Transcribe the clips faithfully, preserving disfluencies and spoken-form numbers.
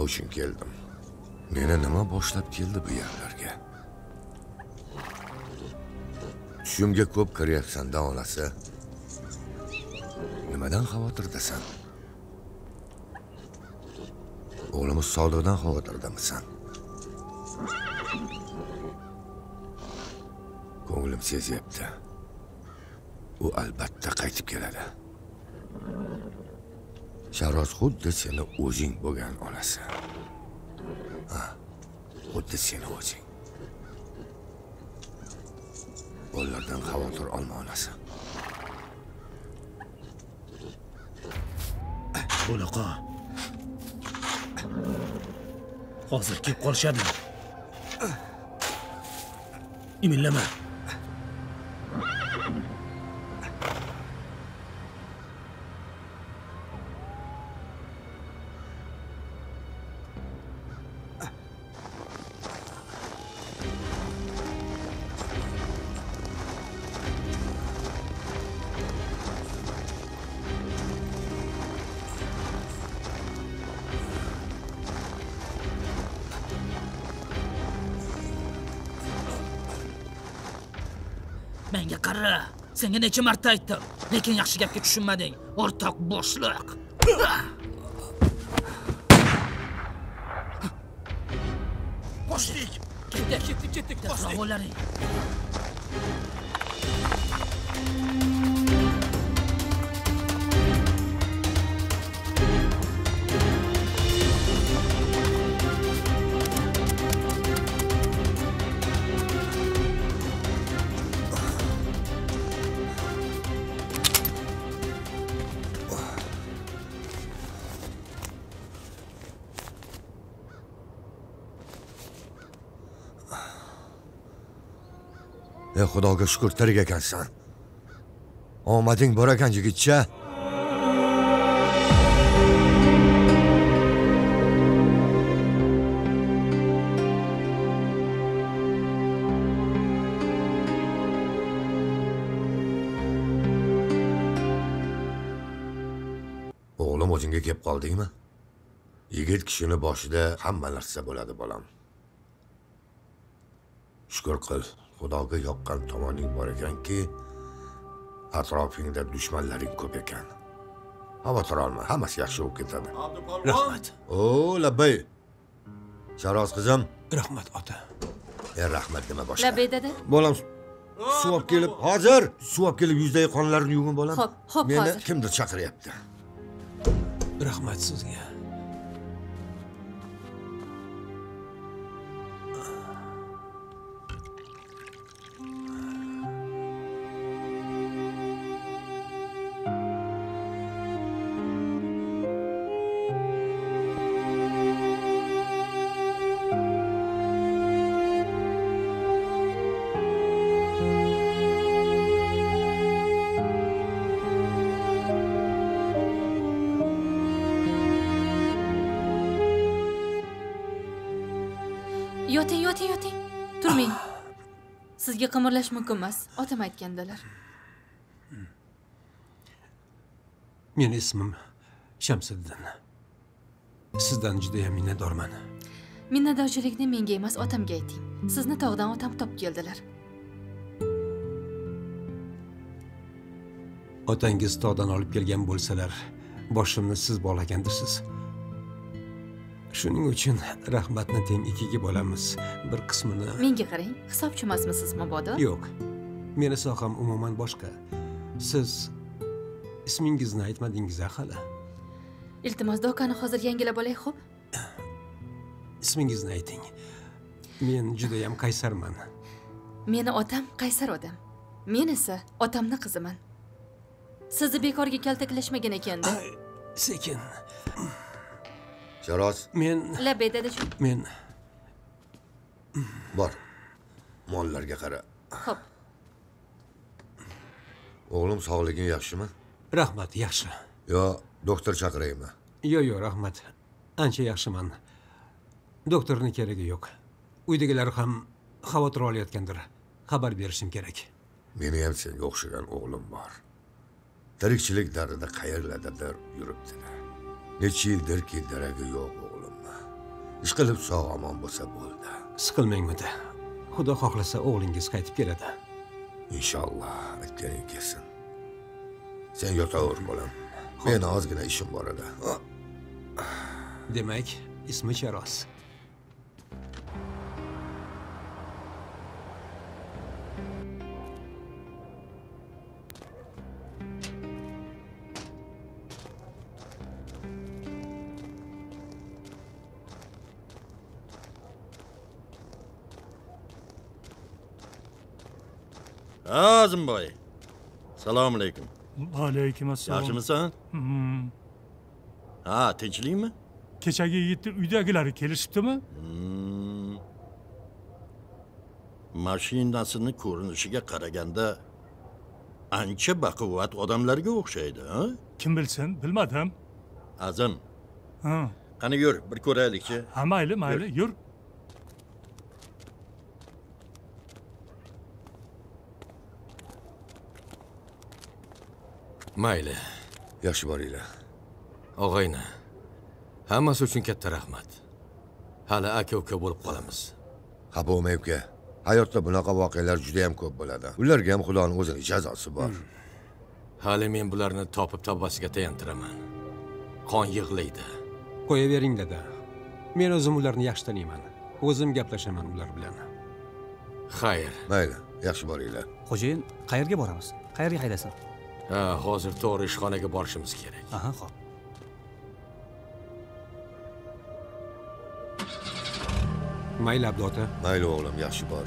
uchun keldim. Meni nima boshlab keldi bu yerlarga? Tushimga ko'p kiryapsan-da onasi. Nimadan xavotirdasan? O'g'limiz Sodiqdan xavotirdamisan? Ko'nglim sezyapti. U albatta qaytib keladi. Sharoz xuddi seni o'zing bo'lgan onasi. Ha, xuddi seni o'zing. Ulardan xavotir olma onasi. Bunaqa. Hozir kelib qolishadi. Imillama. Menga qara. Senga necha marta aytdim, lekin yaxshi gapga tushunmading. O'rtoq boshliq. Boshlik. Ketdik, ketdik, ketdik. Savollaring. Ey Xudoga shukr tirik ekansan. Omading bor ekan yigitcha. O'g'lim o'zingga kelib qoldingmi? Yigit kishini boshida hamma narsa bo'ladi bolam. Shukr qil. Xudoga yoqqan tomoning bor ekanki, atrofingda dushmanlaring ko'p ekan. Xavotir olma, hammasi yaxshi bo'lib ketadi. Rahmat. O, labbay. Sharoz qizim. Rahmat ota. E, rahmat nima boshqa? Labbay dada. Bolam suv olib kelib, hozir suv olib kelib yuzdagi qonlarni yuvgin bolam. Xo'p, xo'p, hozir. Meni kimdir chaqiryapti. Rahmat sizga. Yoting, yoting, yoting. Turmang. Sizga qimirlash mumkin emas. Otam aytgandilar. Meni ismim Shamsiddin. Sizdan juda ham minnatdorman. Minnatdorchilikni menga emas, otamga ayting. Sizni tog'dan otam topib keldilar. Otangiz tog'dan olib kelgan bo'lsalar, boshimni siz bog'lagandirsiz. Shuning uchun rahmatni teng ikkiga bo'lamiz. Bir qismini Menga qarang, hisobchi emasmisiz mabodo? Yo'q. Meni soham umuman boshqa. Siz ismingizni aytmadingiz hali. Iltimos, do'konni hozir yangilab olay, xo'p? Ismingizni ayting. Men juda ham qaysarman. Meni otam qaysar odam. Men esa otamning qiziman. Sizni bekorga kaltaklashmagan ekanda. Sekin. Sharoz. Men Labbay dadajon. Men bor. Mollarga qara. Xo'p. O'g'lim sog'liging yaxshimi? Rahmat, yaxshi. Yo, doktor chaqiraymi? Yo'q, yo'q, rahmat. Ancha yaxshiman. Doktorning keragi yo'q. Uydagilar ham xavotir olayotgandir. Xabar berishim kerak. Meni ham senga o'xshagan o'g'lim bor. Tirikchilik darida qayerlardadir yuribdi. Necha yildirki daragi yo'q o'g'lim. ishqilib sog' omon bo'lsa bo'ldi. Siqilmang ota. Xudo xohlasa o'g'lingiz qaytib keladi. Inshaalloh aytganing kelsin. Sen yotaver bolam. Men ozgina ishim bor edi. Demak, ismi Charos. Azimboy. Assalomu alaykum. Alaykum assalom. Yaxshimisan? Hmm. Ha, tinchlikmi? Kechagi yigitni uydagilari kelishibdimi? Hmm. Mashinasini ko'rinishiga qaraganda ancha baquvvat odamlarga o'xshaydi, ha? Kim bilsin, bilmadim. Azim. Ha. Qani yur, bir ko'raylikchi. Ha, mayli, mayli, yur. Mayli. Yaxshi boringlar. Og'ayni. Hammasi uchun katta rahmat. Hali aka-uka bo'lib qolamiz. Xafa bo'lmang uka. Hayotda bunaqa voqealar juda ham ko'p bo'ladi. Ularga ham Xudoning o'zining jazosi bor. Hali men bularni topib tavbasiga tayantiraman. Qon yig'laydi. Qo'yavering dada. Men o'zim ularni yaxshi taniyman. O'zim gaplashaman ular bilan. Xayr. Mayli, yaxshi boringlar. Xo'jayin, qayerga boramiz? Qayerga haydasin? Ha, hozir to'g'ri ishxonaga borishimiz kerak. Aha, xo'p. Mayli Abdota. Mayli o'g'lim, yaxshi bor.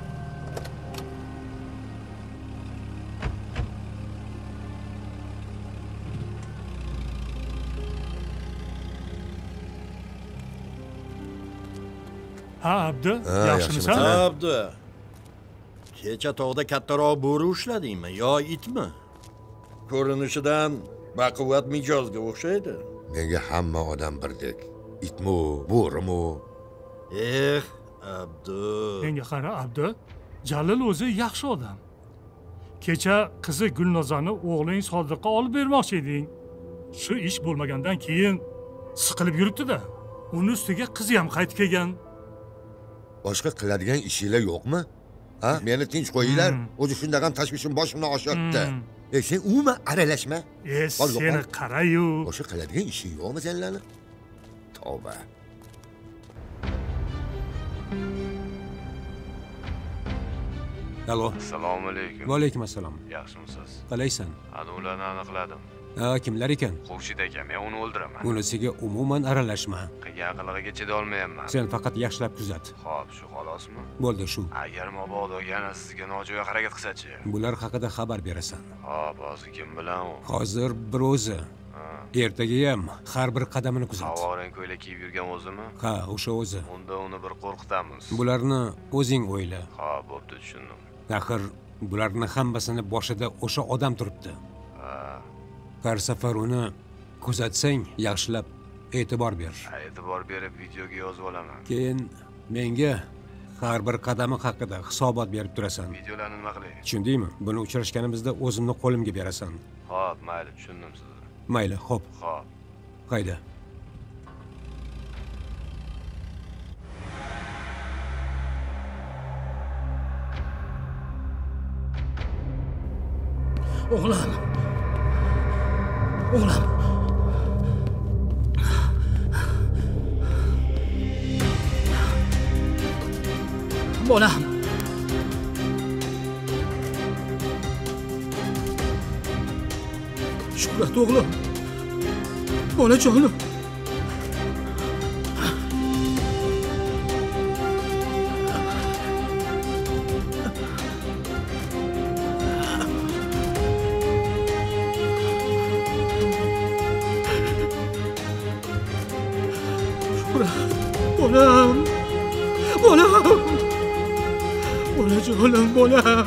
Ha, Abdu, Ha, yaxshimisan? Abdu. Kecha tog'da kattaroq bo'ri ushladingmi yo itmi? Ko'rinishidan baquvvat mijozga o'xshaydi. Menga hamma odam birdek. Itmi, bo'rimi? Eh, Abdu. Menga qara, Abdu. Jalil o'zi yaxshi odam. Kecha qizi Gulnozani o'g'ling Sodiqqa olib bermoqchi eding. Shu ish bo'lmagandan keyin siqilib yuribdi-da. Uning ustiga qizi ham qaytib kelgan. Boshqa qiladigan ishinglar yo'qmi? Ha? Meni tinch qo'yinglar. O'zi shundagan tashvishim boshimdan oshyapti. Ey, sen umuman aralashma. E, seni qara-yu. Boshqa qiladigan ishing yo'qmi senlarni? Tavba. Alo. Assalomu alaykum. Va alaykum assalom. Yaxshimisiz? Qalaysan? Ana ularni aniqladim. Ha, kimlar ekan? Xurshid aka, men uni o'ldiraman. Unisiga umuman aralashma. Qilgan qilig'iga chida olmayapman. Sen faqat yaxshilab kuzat. Xo'p, shu xolosmi? Bo'ldi shu. Agar mabodo yana sizga nojo'ya harakat qilsa-chi? Bular haqida xabar berasan. Xo'p, hozir kim bilan u? Hozir bir o'zi. Ertaga ham har bir qadamini kuzat. Havorang ko'ylak kiyib yurgan o'zimi? Ha, o'sha o'zi. Unda uni bir qo'rqitamiz. Bularni o'zing o'yla. Xo'p, bo'pti, tushundim. Axir bularni hammasini boshida o'sha odam turibdi. Ha, Har safar uni kuzatsang, yaxshilab e'tibor ber. e'tibor berib videoga yozib olaman. Keyin menga har bir qadami haqida hisobot berib turasan. Videolarni nima qilay? Tushundingmi? Buni uchrashganimizda o'zimni qo'limga berasan. Xo'p, mayli, tushundim sizni. Mayli, xo'p. Xo'p. Qayda? O'g'lim. O'g'lim. Bolam. Shuhrat o'g'lim. Bolajonim. Bolam. Bolam. Bolajonim, bolam.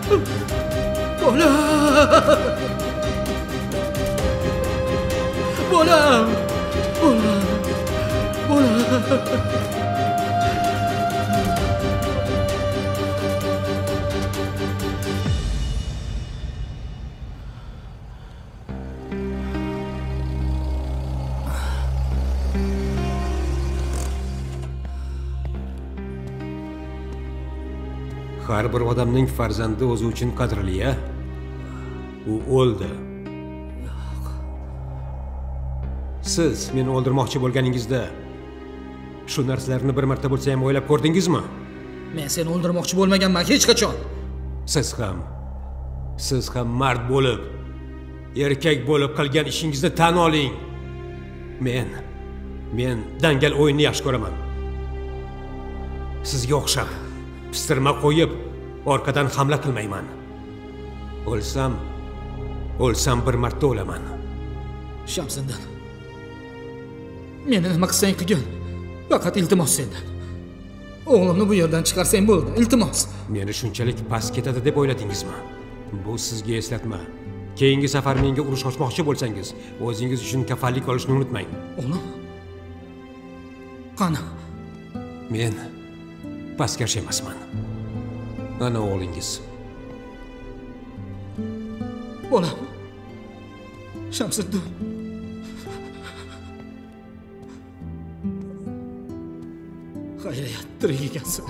Bolam! Bolam! Bolam! Har bir odamning farzandi o'zi uchun qadrli-a? U o'ldi. Siz meni o'ldirmoqchi bo'lganingizda shu narsalarni bir marta bo'lsa ham o'ylab ko'rdingizmi? Men seni o'ldirmoqchi bo'lmaganman hech qachon. Siz ham siz ham mard bo'lib, erkak bo'lib qilgan ishingizni tan oling. Men men dangal o'yinni yaxshi ko'raman. Sizga o'xshab pistirma qo'yib, orqadan hamla qilmayman. O'lsam, o'lsam bir marta o'laman. Shamsiddin. Meni nima qilsang qilgin. Faqat iltimos sendan. O'g'limni bu yerdan chiqarsang bo'ldi, iltimos. Meni shunchalik past ketadi deb o'yladingizmi? Bu sizga eslatma. Keyingi safar menga urush ochmoqchi bo'lsangiz, o'zingiz uchun kafallik olishni unutmang. O'g'lim? Qani? Men pastkash emasman. Ana o'g'lingiz. Bolam. Shamsiddin. Xayriyat, tirik ekansan.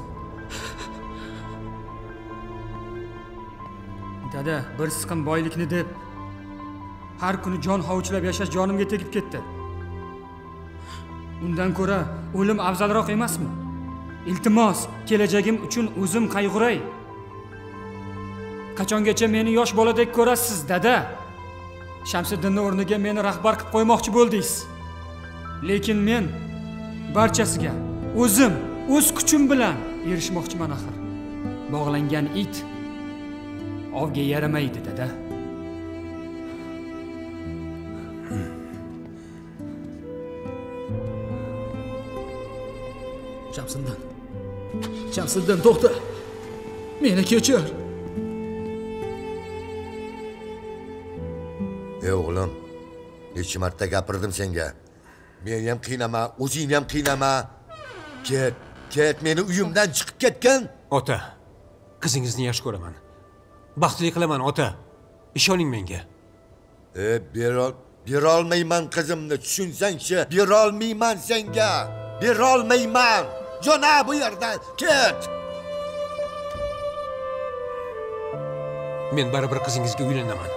Dada, bir siqim boylikni deb har kuni jon hovuchlab yashash jonimga tegib ketdi. Undan ko'ra o'lim afzalroq emasmi? Iltimos, kelajagim uchun o'zim qayg'uray. Qachongacha meni yosh boladek ko'rasiz, dada? Shamsiddinning o'rniga meni rahbar qilib qo'ymoqchi bo'ldingiz. Lekin men barchasiga o'zim, o'z kuchim bilan erishmoqchiman axir. Bog'langan it ovga yaramaydi, dada. Shamsiddin. Shamsiddin, to'xta. Meni kechir. Ey o'g'lim, necha marta gapirdim senga. Meni ham qiynama, o'zingni ham qiynama. Ket, ket, meni uyimdan chiqib ketgan. Ota, qizingizni yaxshi ko'raman. Baxtli qilaman, ota. Ishoning menga. E, berol, berolmayman qizimni, tushunsang-chi, berolmayman senga. Berolmayman. Jona bu yerdan ket. Men baribir qizingizga uylanaman.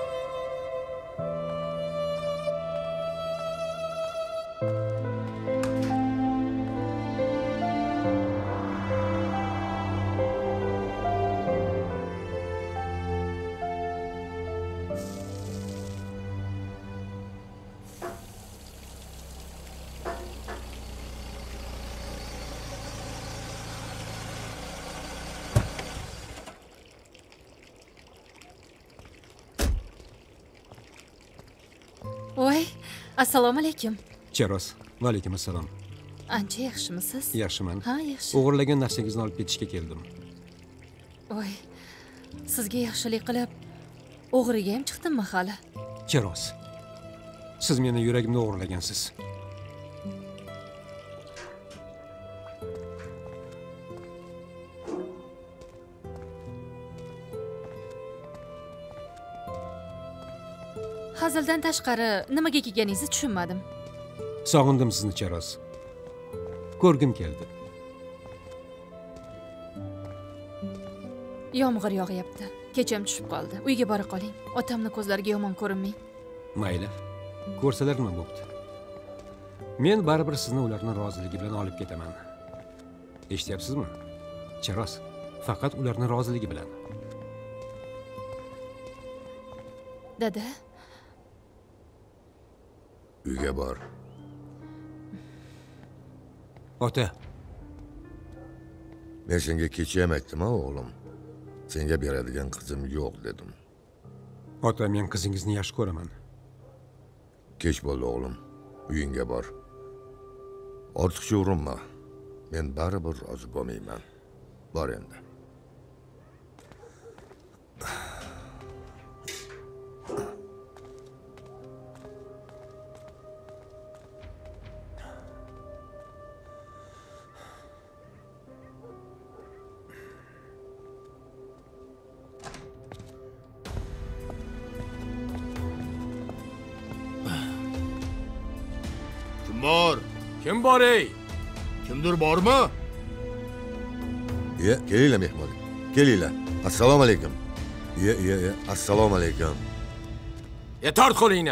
Voy, assalomu alaykum. Cheros. Va alaykum assalom. Ancha yaxshimisiz? Yaxshiman. Ha, yaxshi. O'g'irlagan narsangizni olib ketishga keldim. Voy, sizga yaxshilik qilib, o'g'riga ham chiqdimmi hali? Cheros. Siz meni yuragimni o'g'irlagansiz. Hazildan tashqari nimaga kelganingizni tushunmadim. Sog'indim sizni, Cheros. Ko'rgim keldi. Yomg'ir yog'yapti. Kecham tushib qoldi. Uyga bora qoling. Otamning ko'zlariga yomon ko'rinmang. Mayli. Ko'rsalar nima bo'pti? Men baribir sizni ularning roziligi bilan olib ketaman. Eshityapsizmi? Cheros, faqat ularning roziligi bilan. Dada, uyga bor. Ota. Men senga kecha ham aytdim, o'g'lim. Senga beradigan qizim yo'q dedim. Ota, men qizingizni yaxshi ko'raman. Kech bo'ldi, o'g'lim. Uyingga bor. Ortiqcha urinma. Men baribir rozi bo'lmayman. Bor endi. Kim bor? Kim bor ey? Kimdir bormi? Ye, kelinglar mehmon. Kelinglar. Assalomu alaykum. Ye, ye, ye. Assalomu alaykum. E tort qo'lingni.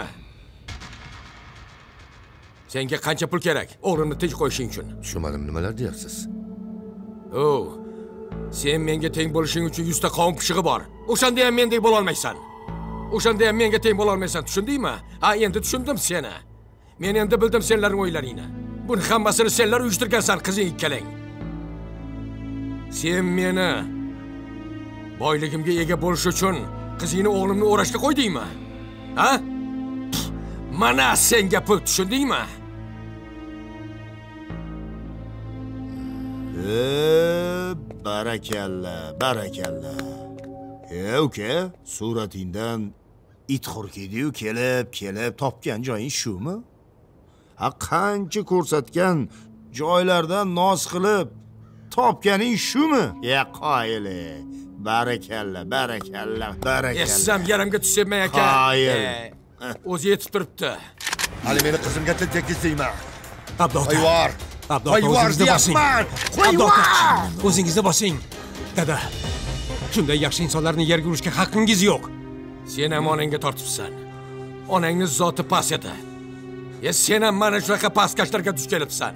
Senga qancha pul kerak? O'g'limni tinch qo'yishing uchun. Tushunmadim, nimalar deyapsiz? O, sen menga teng bo'lishing uchun yuzta qovun pishig'i bor. O'shanda ham mendek bo'la olmaysan. O'shanda ham menga teng bo'la olmaysan, tushundingmi? Ha, endi tushundim seni. Men endi bildim senlarning o'ylaringni. Buni hammasini senlar uyushtirgansan, qizing ikkalang. Sen meni boyligimga ega bo'lish uchun qizingni o'g'limni o'rashga qo'ydingmi? Ha? Mana senga pul, tushundingmi? E, barakalla, barakalla. E, uka, suratingdan it hurkidi-yu kelib, kelib topgan joying shumi? Ha, qancha ko'rsatgan joylardan noz qilib topganing shumi? Ya qoyili. Barakalla, barakalla, barakalla. Essam yaramga tushmayman aka. Qoyil. O'zi yetib turibdi. Hali meni qizimga til tekkizmayman. Abdota. Qo'yvor. Abdota, Qo'yvor o'zingizni bosing. Qo'yvor. O'zingizni bosing. Dada. Shunday yaxshi insonlarni yerga urishga haqqingiz yo'q. Sen ham onangga tortibsan. Onangni zoti past edi. Ya sen ham mana shunaqa pastkashlarga duch kelibsan.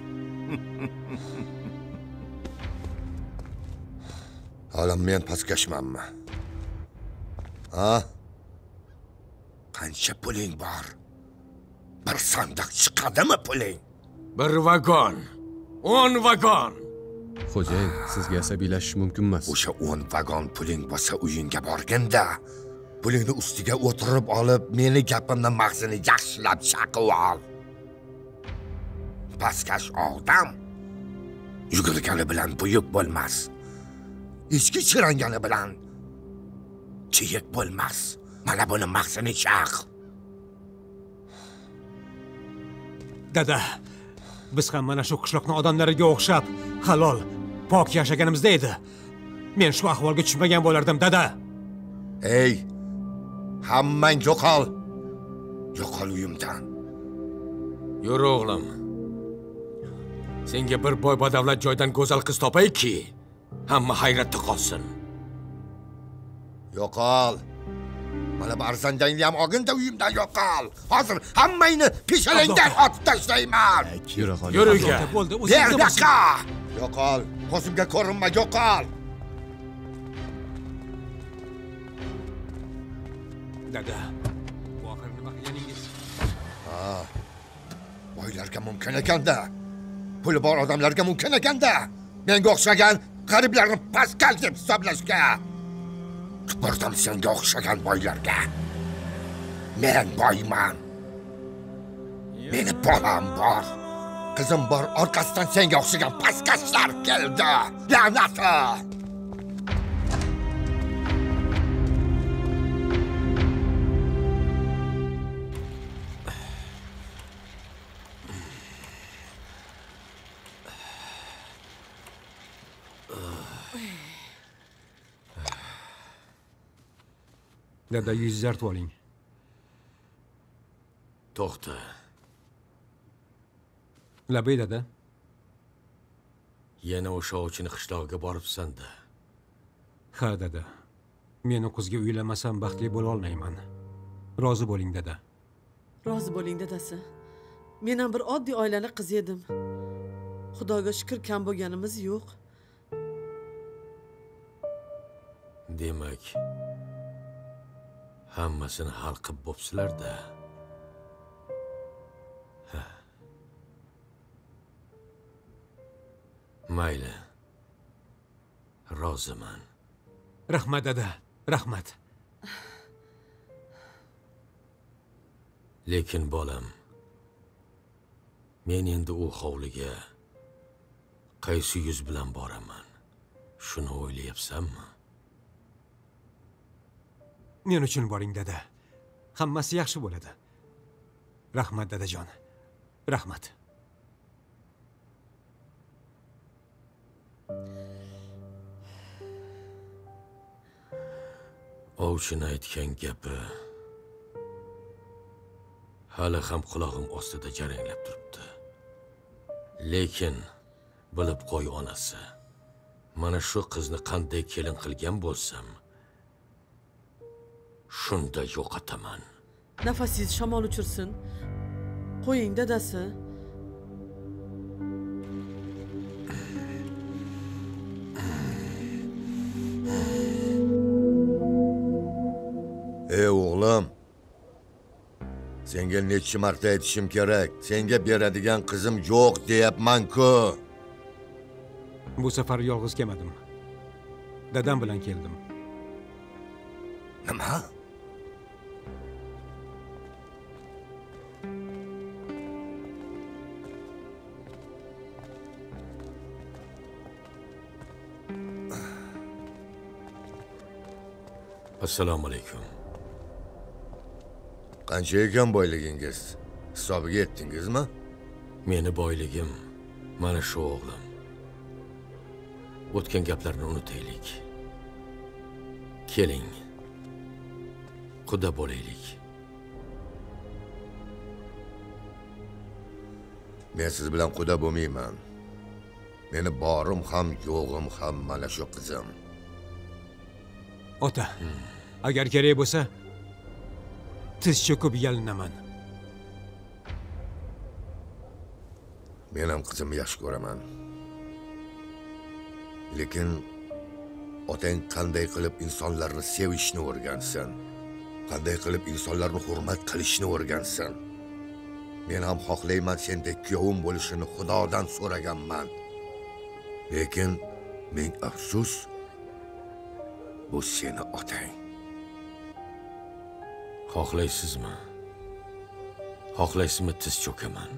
Hali men pastkashmanmi? Ha? Qancha puling bor? Bir sandiq chiqadimi puling? Bir vagon. o'n vagon. Xo'jayin, sizga asabiylashish mumkin emas. O'sha o'n vagon puling bo'lsa uyingga borganda, pulingni ustiga o'tirib olib, meni gapimni mag'zini yaxshilab chaqib ol. Pastkash odam yugurgani bilan buyuk bo'lmas. Ichki chirangani bilan chiyik bo'lmas. Mana buni mag'zini chaq. Dada, biz ham mana shu qishloqning odamlariga o'xshab halol, pok yashaganimizda edi. Men shu ahvolga tushmagan bo'lardim, dada. Ey, hammang yo'qol. Yo'qol uyimdan. Yur o'g'lim. Senga bir boy badavlat joydan go'zal qiz topayki, hamma hayratda qolsin. Yo'qol. Mana barzandangni ham olginda uyimdan yo'qol. Hozir hammangni peshalangdan otib tashlayman. Yura qol. Yur uyga. Bo'ldi, o'zingizni bosing. Yo'qol. Ko'zimga ko'rinma, yo'qol. Dada, bu oxir nima qilganingiz? Ha. Boylarga mumkin ekanda. Puli bor odamlarga mumkin ekanda. Menga o'xshagan g'ariblarni pastkal deb hisoblashga. Bordim senga o'xshagan boylarga. Men boyman. Meni bolam bor. Qizim bor, orqasidan senga o'xshagan pastkashlar keldi. La'nati. Dada, yuzingizni artib oling. To'xta. Labay dada. Yana o'sha ovchini qishlog'iga boribsan-da. Ha, dada. Men u qizga uylanmasam baxtli bo'la olmayman. Rozi bo'ling, dada. Rozi bo'ling, dadasi. Men ham bir oddiy oilaning qizi edim. Xudoga shukr, kam bo'lganimiz yo'q. Demak, hammasini hal qilib bo'psizlar-da. Ha. Mayli. Roziman. Rahmat, dada. Rahmat. Lekin bolam, men endi u hovliga qaysi yuz bilan boraman? Shuni o'ylayapsanmi? Men uchun boring, dada. Hammasi yaxshi bo'ladi. Rahmat, dadajon. Rahmat. Ovchini aytgan gapi hali ham qulog'im ostida jaranglab turibdi. Lekin bilib qo'y onasi. Mana shu qizni qanday kelin qilgan bo'lsam, shunda yo'qotaman. Nafasingiz shamol uchirsin. Qo'ying dadasi. Ey o'g'lim, senga necha marta aytishim kerak? Senga beradigan qizim yo'q deyapman-ku. Bu safar yolg'iz kelmadim. Dadam bilan keldim. Nima? Assalomu alaykum. Qancha ekan boyligingiz? Hisobiga yetdingizmi? Meni boyligim mana shu o'g'lim. O'tgan gaplarni unutaylik. Keling. Quda bo'laylik. Men siz bilan quda bo'lmayman. Meni borim ham, yo'g'im ham mana shu qizim. Ota, agar kerak bo'lsa, tiz cho'kib yalinaman. Men ham qizimni yaxshi ko'raman. Lekin otang qanday qilib insonlarni sevishni o'rgansin, qanday qilib insonlarni hurmat qilishni o'rgansin. Men ham xohlayman sendek kuyovim bo'lishini Xudodan so'raganman. Lekin men afsus, bu seni otang. Xohlaysizmi? Xohlaysizmi tiz cho'kaman?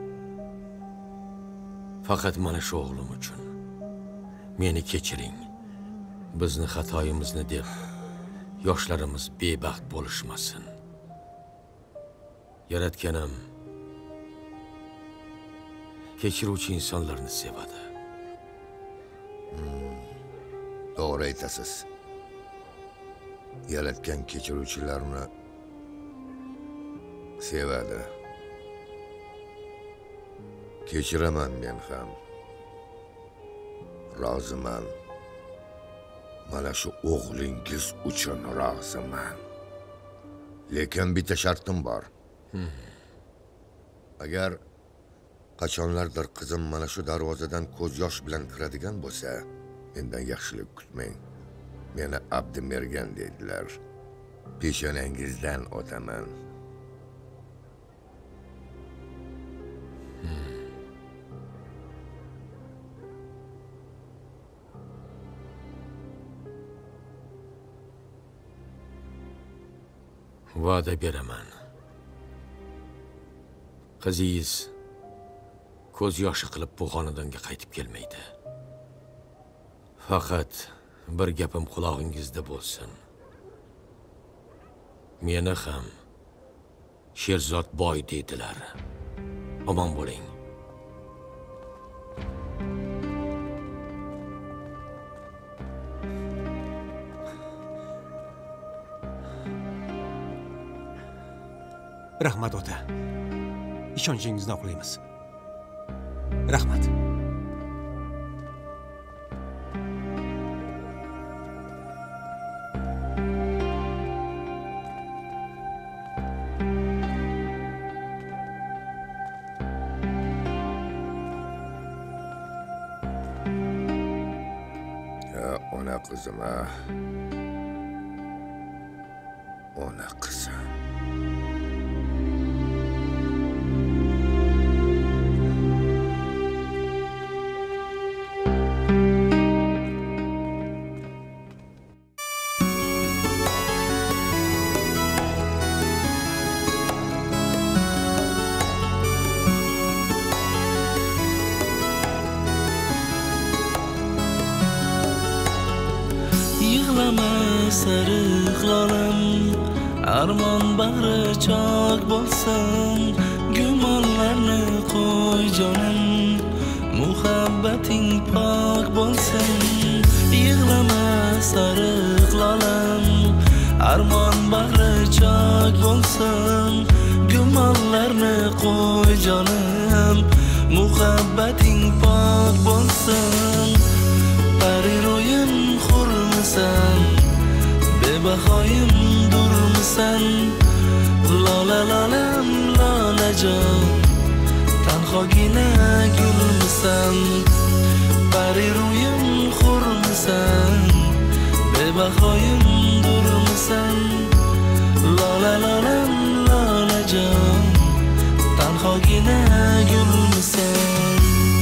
Faqat mana shu o'g'lim uchun. Meni kechiring. Bizni xatoyimizni deb yoshlarimiz bebaxt bo'lishmasin. Yaratganim kechiruvchi insonlarni sevadi. Hmm, to'g'ri aytasiz. Yaratgan kechiruvchilarni sevadi. Kechiraman men ham. Roziman. Mana shu o'g'lingiz uchun roziman. Lekin bitta shartim bor. Hmm. Agar qachonlardir qizim mana shu darvozadan ko'z yosh bilan kiradigan bo'lsa, mendan yaxshilik kutmang. Meni Abdumergan deydilar. Peshonangizdan o'taman. Va'da beraman. Qizingiz ko'z yoshi qilib bu xonadonga qaytib kelmaydi. Faqat bir gapim quloqingizda bo'lsin. Meni ham Sherzod boy dedilar. Omon bo'ling. Rahmat ota. Ishonchingizni oqlaymiz. Rahmat. Ya ona qizim, ha. Ona qizim. Sarıq lolam armon bag'ri chok bo'lsin, gumonlarni qo'y jonim, muhabbating pok bo'lsin. Yig'lama sarıq lolam armon bag'ri chok bo'lsin, gumonlarni qo'y jonim, muhabbat iliq bo'lsin. Pari ro'yim xurmisan, bebahoyim durmisan. Lola lolam lolajon, tanhogina gulmisan. Pari ro'yim xurmisan, bebahoyim durmisan. Lola lolam lolajon, tanhogina gulmisan.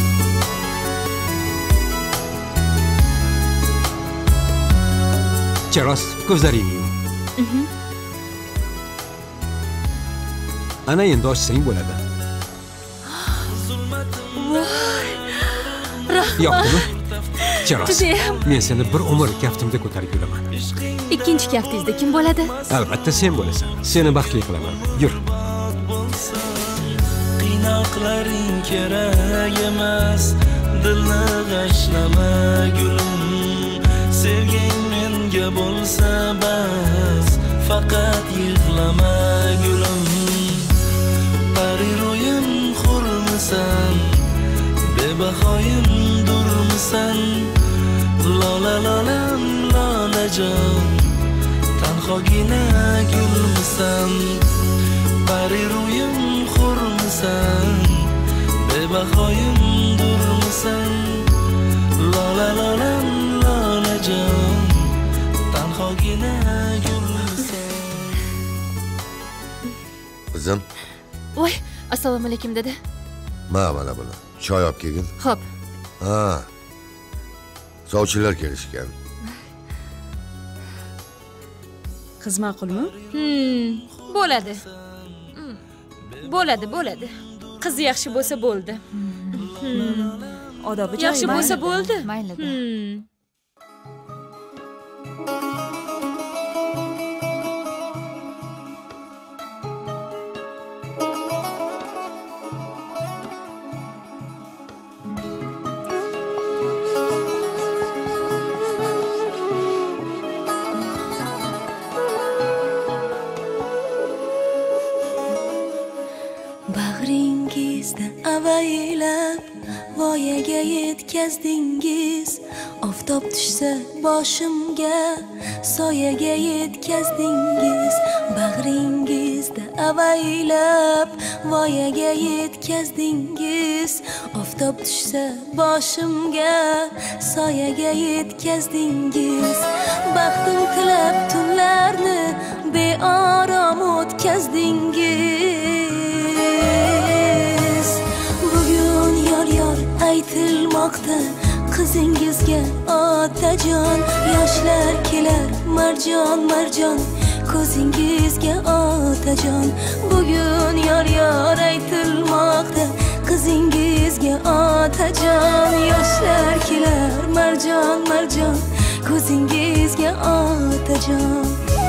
Cheros, ko'zlaringni yum. Ana endi ochsang bo'ladi. Voy! Yoqdimi? Cheros, Judayam. men seni bir umr kaftimda ko'tarib yuraman. Ikkinchi kaftingizda kim bo'ladi? Albatta sen bo'lasan. Seni baxtli qilaman. Yur. Qiynoqlaring kerak emas, dilni g'ashlama gulim. Sevging menga bo'lsa bas, faqat yig'lama gulim. Pari ro'yim xurmisan, bebahoyim durmisan. Lola lolam lolajon, tanhogina gulmisan. Pari ro'yim xurmisan, bebahoyim durmisan. Lola lolam lolajon, tanhogina gulmisan. Qizim, Voy, assalomu alaykum dada. ma mana buni. Choy olib kelgin. Xo'p. Ha. Sovchilar kelishgan. Qiz ma'qulmi? Hmm, bo'ladi. Hmm, bo'ladi, bo'ladi. Qiz yaxshi bo'lsa bo'ldi. Hmm. Odobi Yaxshi joyida. bo'lsa bo'ldi. Maylida. Hmm. Bag'ringizda avaylab voyaga yetkazdingiz. Oftob tushsa boshimga soyaga yetkazdingiz. Bag'ringizda avaylab voyaga yetkazdingiz. Oftob tushsa boshimga soyaga yetkazdingiz. Baxtim tilab tunlarni beorom o'tkazdingiz. Bugun yor yor aytilmoqda qizingizga otajon. Yoshlar kelar marjon marjon ko'zingizga otajon. Bugun yor yor aytilmoqda qizingizga otajon. Yoshlar kelar marjon marjon ko'zingizga otajon.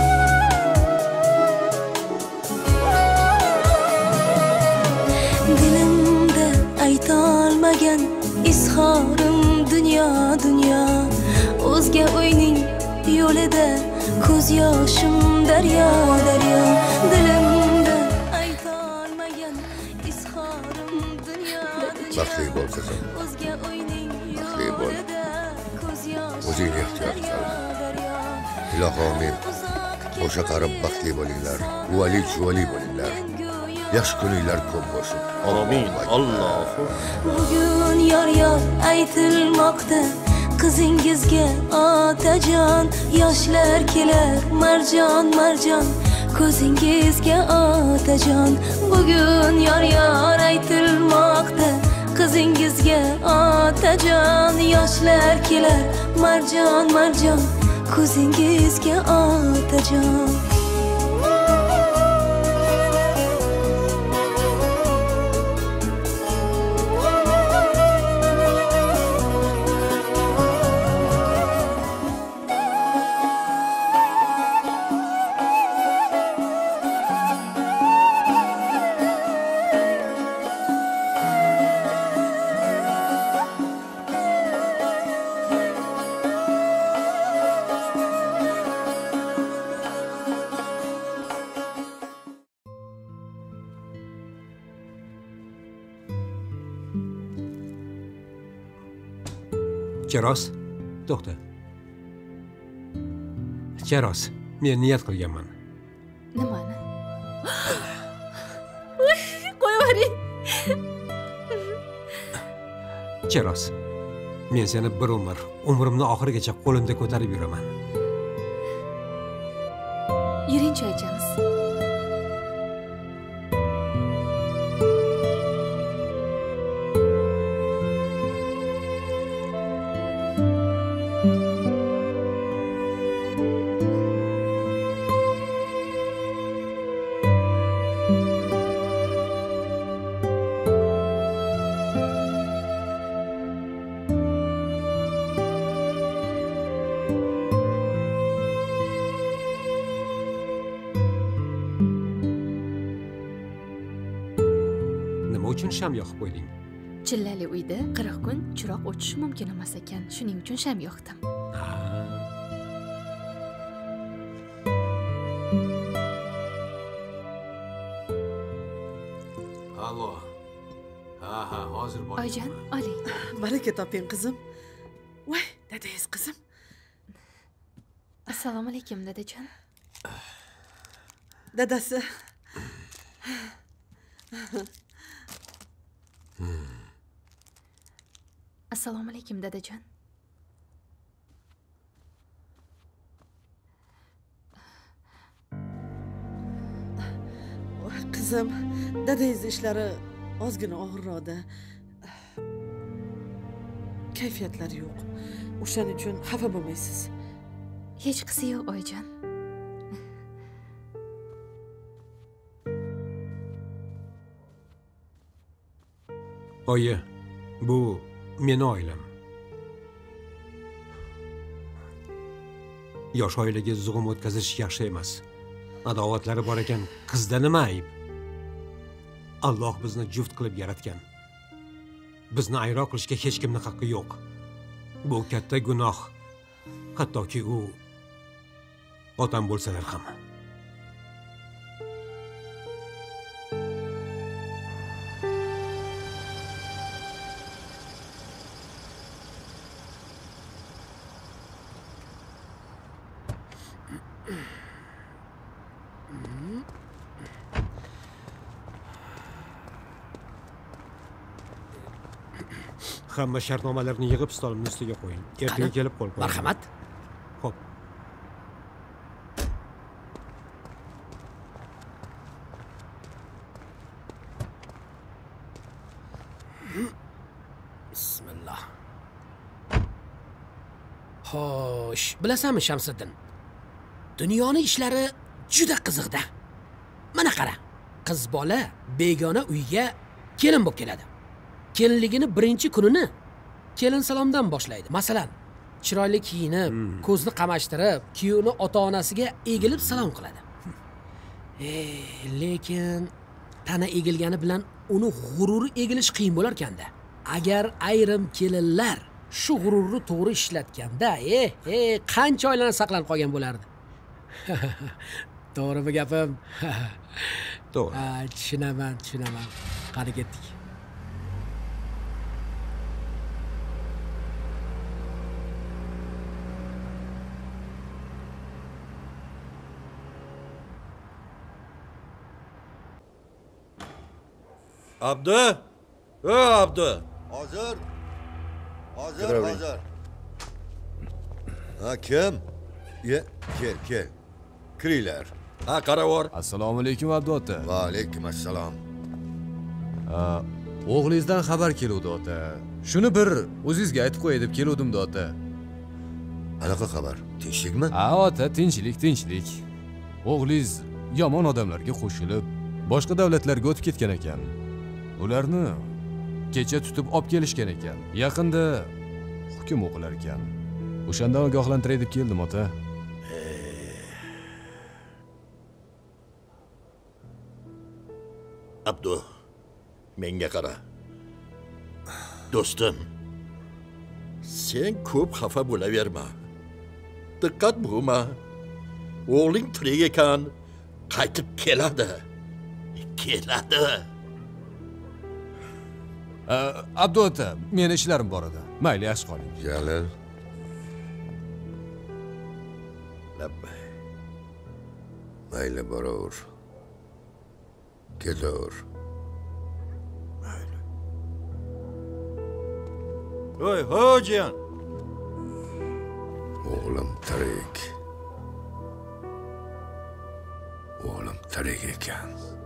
Dilimda aytolmagan izhorim dunyo dunyo. O'zga o'yning yo'lida ko'z yoshim daryo daryo. Dilimda aytolmagan izhorim dunyo dunyo. Baxtli bo'l qizim. O'zga o'yning Baxtli bo'l. yo'lida ko'z yoshim O'zingni ehtiyot qil. Ilohi omin. O'sha qarib baxtli bo'linglar. Uvali chuvali bo'linglar. Yaxshi kuninglar ko'p bo'lsin. Amin. Allohu. Bugun yor yor aytilmoqda qizingizga otajon. Yoshlar kelar marjon marjon ko'zingizga otajon. Bugun yor yor aytilmoqda qizingizga otajon. Yoshlar kelar marjon marjon ko'zingizga otajon. Cheros, to'xta. Cheros, men niyat qilganman. Nimani? Qo'yavering. Cheros, men seni bir umr, umrimni oxirigacha qo'limda ko'tarib yuraman. Yuring choy ichamiz. Uchun sham yoqib qo'yding. Chillali uyda qirq kun chiroq o'chishi mumkin emas ekan. Shuning uchun sham yoqdim. Allo. Ha ha, hozir bor. Oyijon, oling. Baraka toping qizim. Voy, dadangiz qizim. Assalomu alaykum dadajon. Dadasi. Assalomu alaykum dadajon. Qizim, dadangiz ishlari ozgina og'irroqda. Kayfiyatlari yo'q. O'shaning uchun xafa bo'lmaysiz. Hech qisi yo'q, oyijon. Oyi, bu meni oilam. Yosh oilaga zug'um o'tkazish yaxshi emas. Adovatlari bor ekan, qizda nima ayb? Alloh bizni juft qilib yaratgan. Bizni ayro qilishga hech kimning haqqi yo'q. Bu katta gunoh. Hattoki u otam bo'lsalar ham. Hamma shartnomalarni yig'ib stolimning ustiga qo'ying. Ertaga kelib qo'l qo'ying. Marhamat. Xo'p. Bismillah. Xo'sh, bilasanmi Shamsiddin? Dunyoning ishlari juda qiziqda. Mana qara. Qiz bola begona uyga kelin bo'lib keladi. Kelinligini birinchi kunini kelin salomdan boshlaydi. Masalan, chiroyli kiyinib, ko'zni qamashtirib, kuyovni ota-onasiga egilib salom qiladi. E, lekin tana egilgani bilan uni g'ururi egilish qiyin bo'lar ekanda. Agar ayrim kelinlar shu g'ururni to'g'ri ishlatganda, eh, eh, qancha oilalar saqlanib qolgan bo'lardi. To'g'rimi gapim? To'g'ri. Ha, tushunaman, tushunaman. Qani ketdik. Abdu! O Abdu! Hozir. Hozir, hozir. Ha, kim? Ye, kel, kel. Kiringlar. Ha, qaravor. Assalomu alaykum Abdu ota. Va alaykum assalom. Ha, o'g'lingizdan xabar keluvdi ota. Shuni bir o'zingizga aytib qo'yay deb keluvdim-da ota. Qanaqa xabar? Tinchlikmi? Ha, ota, tinchlik, tinchlik. O'g'lingiz yomon odamlarga qo'shilib, boshqa davlatlarga o'tib ketgan ekan. Ularni kecha tutib olib kelishgan ekan. Yaqinda hukm o'qilar ekan. O'shandan ogohlantiray deb keldim ota. Abdu, menga qara. Do'stim, sen ko'p xafa bo'laverma. Diqqat bo'lma. O'g'ling tirik ekan, qaytib keladi. Keladi. Abdu ota, meni ishlarim bor edi. mayli yaxshi qoling. Jalil. Labbay. Mayli boraver. Ketaver. Voy, ho'jiyan. O'g'lim tirik. O'g'lim tirik ekan.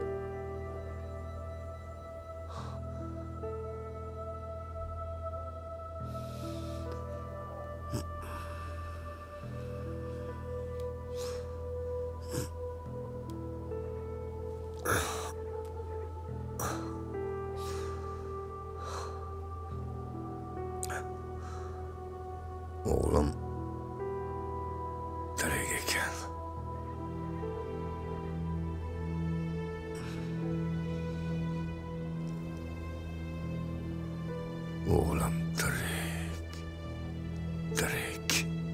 O'g'lim tirik ekan. O'g'lim tirik. Tirik.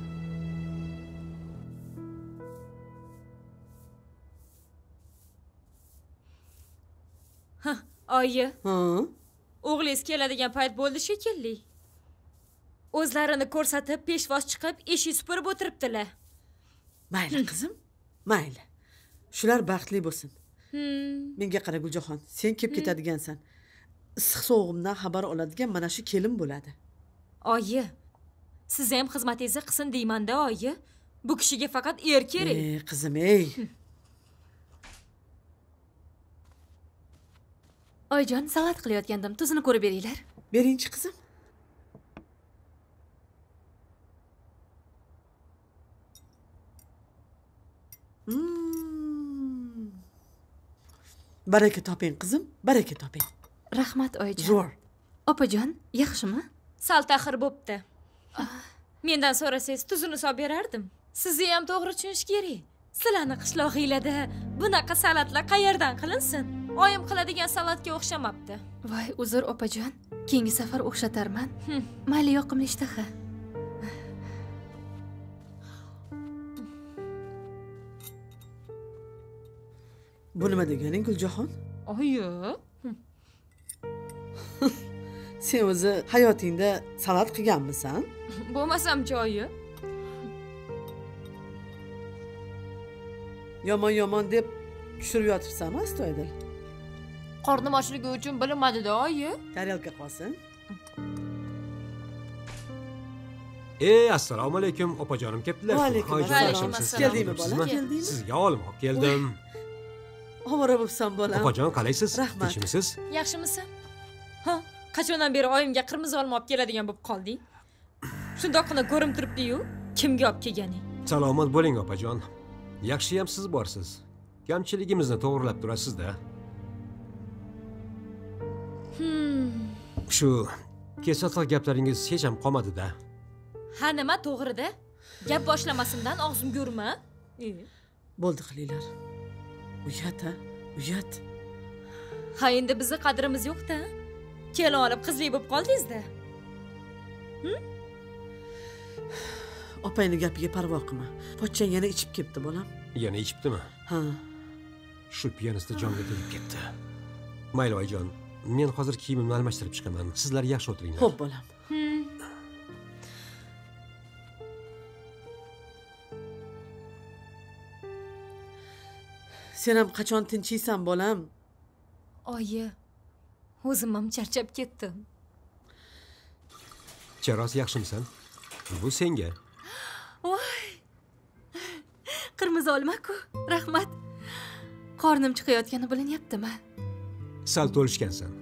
Ha, oyi. Ha? O'g'lingiz keladigan payt bo'ldi shekilli. O'zlarini ko'rsatib, peshvoz chiqib, eshik supurib o'tiribdilar. Mayli qizim, mayli. Shular baxtli bo'lsin. Hmm. Menga qara Guljahon, sen kelib ketadigansan. Issiq sog'imdan xabar oladigan mana shu kelin bo'ladi. Oyi, siz ham xizmatingizni qilsin deyman-da, oyi. Bu kishiga faqat er kerak. Ey, qizim, ey. Oyijon, salat qilayotgandim. Tuzini ko'rib beringlar. Beringchi qizim. Hmm. Baraka toping qizim, baraka toping. Rahmat oyijon. Zo'r. Opajon, yaxshimi? Sal taxir bo'pti. Mendan so'rasangiz tuzini solib berardim. Sizni ham to'g'ri tushunish kerak. Sizlarni qishlog'inglarda bunaqa salatlar qayerdan qilinsin? Oyim qiladigan salatga o'xshamabdi. Voy, uzr opajon. Keyingi safar o'xshatarman. Mayli, yoqimli ishtaha. Bu nima deganing Guljahon? Oyi. Sen o'zi hayotingda salat qilganmisan? Bo'lmasam-chi oyi? Yomon-yomon deb tushirib yotirsanmi astoydil? Qornim ochligi uchun bilinmadi-da oyi. Taryalka qolsin. Ey, assalomu alaykum, opajonim kelibdilar. Va alaykum assalom. Keldingmi bola? Keldingmi? Sizga olim olib keldim. Ovora bo'psan bolam. Opajon, qalaysiz? Rahmat. Tinchmisiz? Yaxshimisan? Ha, qachondan beri oyimga qirmizi olma olib keladigan bo'lib qolding? Shundoqqina ko'rim turibdi-yu, kimga olib kelganing? Salomat bo'ling, opajon. Yaxshi ham siz borsiz. Kamchiligimizni to'g'rilab turasiz-da. Hmm. Shu kesatliq gaplaringiz hech ham qolmadi-da. Ha, nima to'g'ri-da? Gap boshlamasimdan og'zimga urma. Bo'ldi qilinglar. Uyat, ha? Uyat. Ha, endi bizni qadrimiz yo'q-da. Kelin olib qizlik bo'lib qoldingiz-da. Hm? Opangni gapiga parvo qilma. Pochchang yana ichib ketdi, bolam. Yana ichibdimi? Ha. Shu piyanista jonga tegib ketdi. Mayli oyijon, men hozir kiyimimni almashtirib chiqaman. Sizlar yaxshi o'tiringlar. Xo'p, bolam. Hmm. Sen ham qachon tinchiysan, bolam? Oyi, o'zim ham charchab ketdim. Charos, yaxshimisan? Bu senga. Voy. Qirmizi olma-ku. Rahmat. Qornim chiqayotgani bilinyaptimi? Sal to'lishgansan.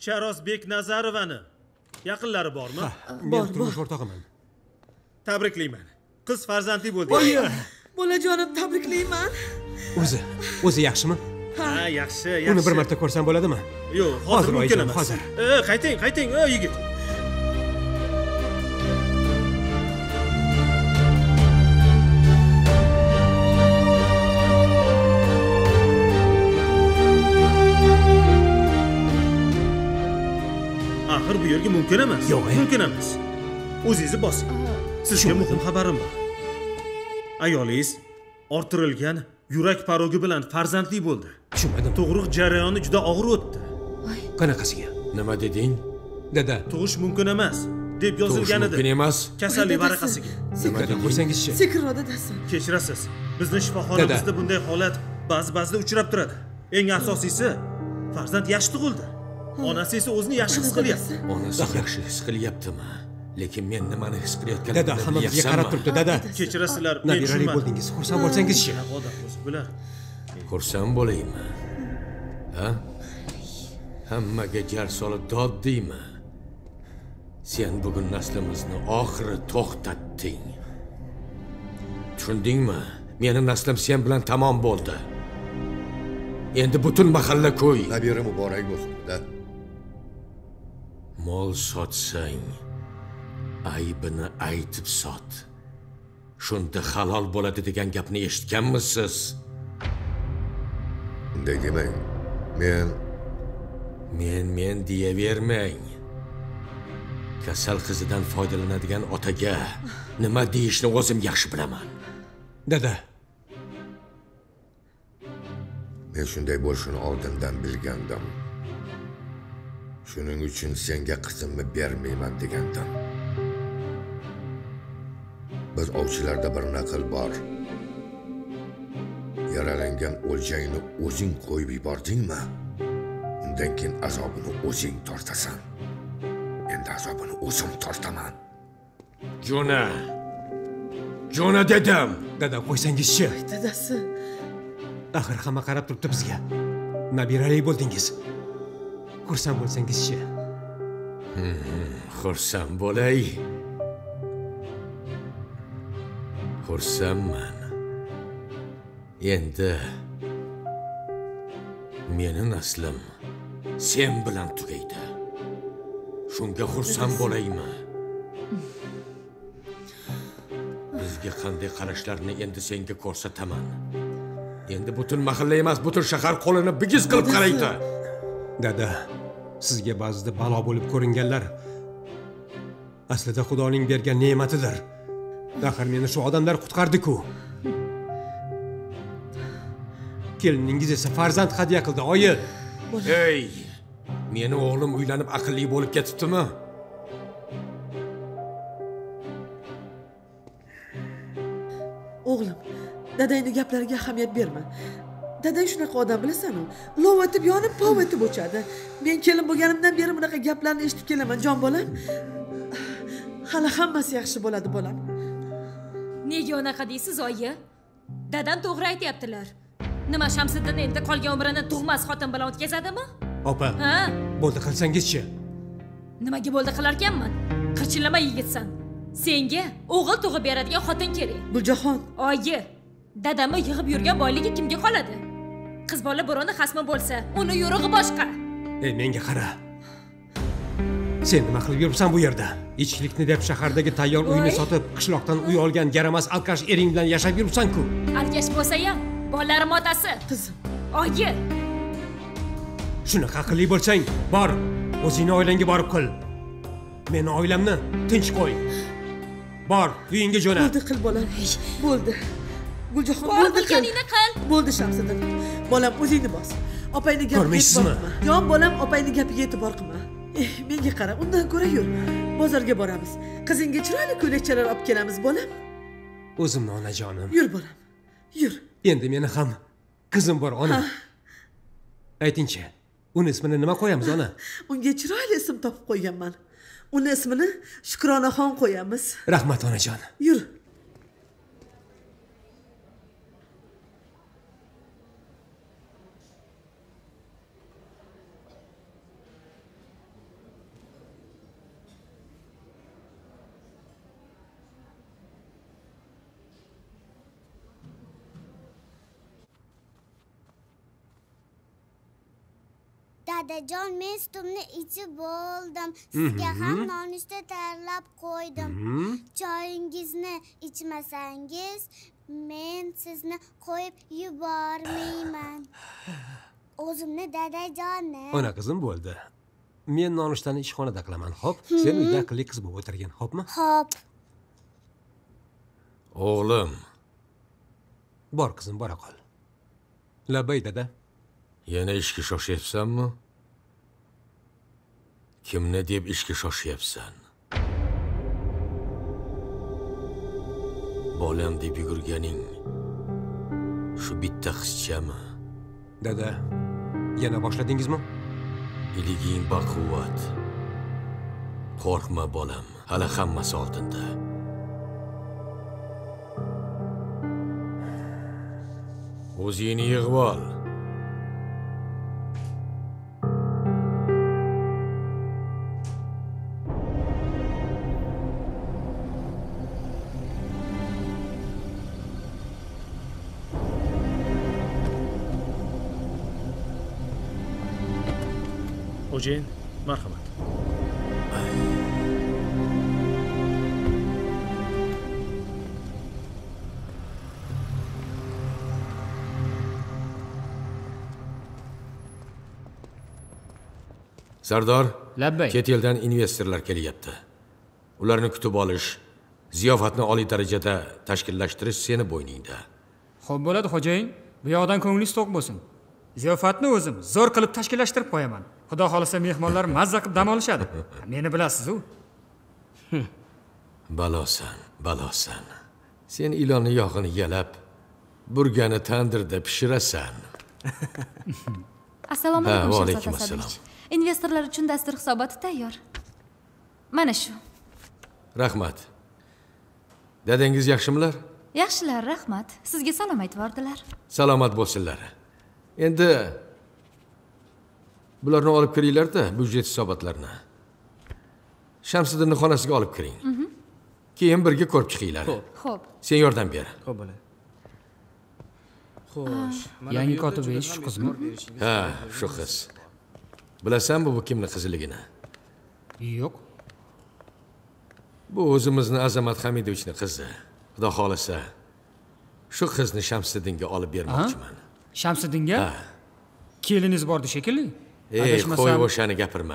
Sharosbek Nazarovani yaqinlari bormi? Men turmush o'rtog'iman. Tabriklayman. Qiz farzandli bo'ldi. Bolajonim, tabriklayman. O'zi, o'zi yaxshimi? Ha, yaxshi, yaxshi. Uni bir marta ko'rsam bo'ladimi? Yo'q, hozir mumkin emas. Hozir. E, qayting, qayting, ey yigit. Axir bu yerga mumkin emas. Yo'q, mumkin emas. O'zingizni bosing. Sizga muhim xabarim bor. Ayolingiz orttirilgan yurak parogi bilan farzandli bo'ldi. Tushunmadim. Tug'ruq jarayoni juda og'ir o'tdi. Qanaqasiga? Nima deding? Dada, tug'ish mumkin emas deb yozilgan edi. Mumkin emas. Kasallik varaqasiga. Nima deb qo'ysangizchi? Sekinroq dadasi. Kechirasiz. Bizning shifoxonamizda bunday holat ba'zi-ba'zida uchrab turadi. Eng asosiysi, farzand yaxshi tug'ildi. Onasi esa o'zini yaxshi his qilyapti. Onasi yaxshi his qilyaptimi? Lekin men nimani his qilayotganimni Dada, hamma bizga qarab turibdi, dada. Kechirasizlar, men Nabirali tushunmadim. bo'ldingiz, xursand bo'lsangizchi. Odam o'zi bilar. Xursand bo'laymi? Ha? Hammaga jar solib dod deymi? Sen bugun naslimizni oxiri to'xtatding. Tushundingmi? Mening naslim sen bilan tamom bo'ldi. Endi butun mahalla ko'y. Nabira muborak bo'lsin-da. Mol sotsang, aybini aytib sot. Shunda halol bo'ladi degan gapni eshitganmisiz? Unday demang. Men Men men deyavermang. Kasal qizidan foydalanadigan otaga nima deyishni o'zim yaxshi bilaman. Dada. Men shunday bo'lishini oldindan bilgandim. Shuning uchun senga qizimni bermayman degandim. Biz ovchilarda bir naql bor. Yaralangan o'ljangni o'zing qo'yib yubordingmi? Undan keyin azobini o'zing tortasan. Endi azobini o'zim tortaman. Jona. Jona dedim. Dada, qo'ysangizchi. Dadasi. Axir hamma qarab turibdi bizga. Nabirali bo'ldingiz. Xursand bo'lsangizchi. Xursand bo'lay. Xursandman. Endi meni naslim sen bilan tugaydi. Shunga xursand bo'laymi? Bizga qanday qarashlarni endi senga ko'rsataman. Endi butun mahalla emas, butun shahar qo'lini bigiz qilib qaraydi. Dada, sizga ba'zida balo bo'lib ko'ringanlar aslida Xudoning bergan ne'matidir. Axir meni shu odamlar qutqardi-ku. Keliningiz esa farzand hadya qildi, oyi. Ey, meni o'g'lim uylanib aqlli bo'lib ketibdimi? O'g'lim, dadangning gaplariga ahamiyat berma. Dadang shunaqa odam bilasan-ku. Lovatib yonib, povatib o'chadi. Men kelin bo'lganimdan beri bunaqa gaplarni eshitib kelaman, jon bolam. Hali hammasi yaxshi bo'ladi, bolam. Nega unaqa deysiz, oyi? Dadam to'g'ri aytayaptilar. Nima Shamsiddin endi qolgan umrini tug'mas xotin bilan o'tkazadimi? Opa. Ha? Bo'ldi, qilsangizchi. Nimaga bo'ldi qilarkanman? Qirchillama yigitsan. Senga o'g'il tug'ib beradigan xotin kerak. Guljahon. Oyi, dadamni yig'ib yurgan boyligi kimga qoladi? Qiz bola buroni xasmi bo'lsa, uni yo'rig'i boshqa. Ey, menga qara. Sen nima qilib yuribsan bu yerda? Ichkilikni deb shahardagi tayyor uyni sotib, qishloqdan uy olgan yaramas alkash ering bilan yashab yuribsan-ku. Alkash bo'lsa ham, bolalarim otasi. Qizim. Oyi. Shunaqa aqlli bo'lsang, bor, o'zingni oilangga borib qil. Meni oilamni tinch qo'y. Bor, uyingga jo'na. Bo'ldi, qil bolam. Bo'ldi. Guljahon, Bor bo'ldi, bilganingni qil. Bo'ldi, Shamsiddin. Bolam, o'zingni bos. Opangni gapiga e'tibor qilma. Jon bolam, opangni gapiga e'tibor qilma. Eh, menga qara, undan ko'ra yur. Bozorga boramiz. Qizingga chiroyli ko'ylakchalar olib kelamiz, bolam. O'zimni onajonim. Yur bolam. Yur. Endi meni ham qizim bor, ona. Aytingchi, uni ismini nima qo'yamiz, ona? Unga chiroyli ism topib qo'yganman. Uni ismini Shukronaxon qo'yamiz. Rahmat, onajon. Yur. dadajon, men sutimni ichib bo'ldim. Sizga ham nonushta tayyorlab qo'ydim. Choyingizni ichmasangiz, men sizni qo'yib yubormayman. O'zimni dadajonim. Ona qizim bo'ldi. Men nonushtani ishxonada qilaman, xo'p? Sen uyda aqlli qiz bo'lib o'tirgin, xo'pmi? Xo'p. O'g'lim. Bor qizim, bora qol. Labbay dada. Yana ishga shoshyapsanmi? Kimni deb ishga shoshyapsan? Bolam deb yugurganing shu bitta qizchami? Dada, yana boshladingizmi? Iliging baquvvat. Qo'rqma bolam, hali hammasi oldinda. O'zingni yig'ib ol. Xo'jayin, marhamat. Sardor, Labbay. Chet eldan investorlar kelyapti. Ularni kutib olish, ziyofatni oliy darajada tashkillashtirish seni bo'yningda. Xo'p bo'ladi, xo'jayin. Bu yoqdan ko'nglingiz to'q bo'lsin. Ziyofatni o'zim zo'r qilib tashkillashtirib qo'yaman. Xudo xolisa mehmonlar mazza qilib dam olishadi. Meni bilasiz-ku. Balosan, balosan. Sen ilonni yog'ini yalab, burgani tandirda pishirasan. Assalomu Ha, alaykum va Shahzod alaykum Asadbek. assalom. Investorlar uchun dastur hisoboti tayyor. Mana shu. Rahmat. Dadangiz yaxshimilar? Yaxshilar, rahmat. Sizga salom aytib bordilar. Salomat bo'lsinlar. Endi bularni olib kiringlar-da, byudjet hisobotlarini. Shamsiddinning xonasiga olib kiring. Keyin birga ko'rib chiqinglar. Xo'p. Sen yordam ber. Xo'p, bo'ladi. Xo'sh, Yangi kotibangiz shu qizmi? Ha, shu qiz. Bilasanmi bu kimning qizligini? Yo'q. Bu o'zimizni Azamat Hamidovichning qizi. Xudo xolisa, shu qizni Shamsiddinga olib bermoqchiman. Shamsiddinga? Ha. Keliniz bordi shekilli. Ey, qo'y o'shani gapirma.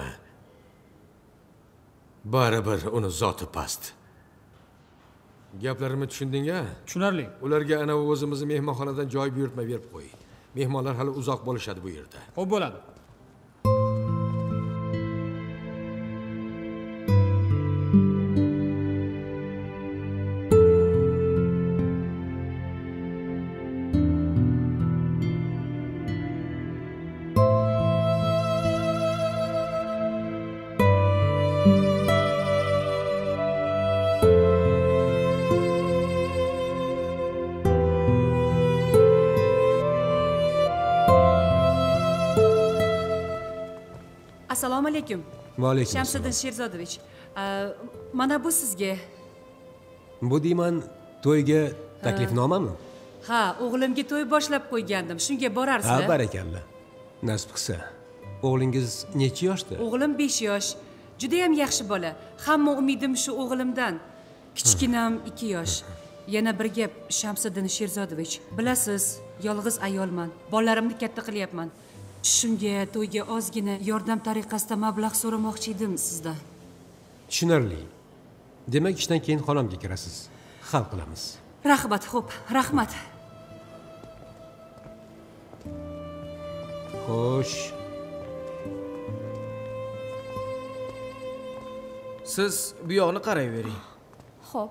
Baribir uni zoti past. Gaplarimni tushunding-a? Tushunarli. Ularga ana o'zimizni mehmonxonadan joy buyurtma berib qo'y. Mehmonlar hali uzoq bo'lishadi bu yerda. Xo'p bo'ladi. Assalomu alaykum. Va alaykum Shamsiddin Sherzodovich. Mana bu sizga. Bu deyman, to'yga taklifnomami? Ha, o'g'limga to'y boshlab qo'ygandim. Shunga borarsizlar. Ha, barakalla. Nasib qilsa. O'g'lingiz necha yoshda? O'g'lim besh yosh. Juda ham yaxshi bola. Hamma umidim shu o'g'limdan. Kichkinam ikki yosh. Yana bir gap, Shamsiddin Sherzodovich. Bilasiz, yolg'iz ayolman. Bolalarimni katta qilyapman. Shunga to'yga ozgina yordam tariqasida mablag' so'ramoqchi edim sizdan. Tushunarli. Demak, ishdan keyin xonamga kirasiz. Hal qilamiz. Rahmat, xo'p, rahmat. Xo'sh. Siz bu yoqni qarayvering. Xo'p.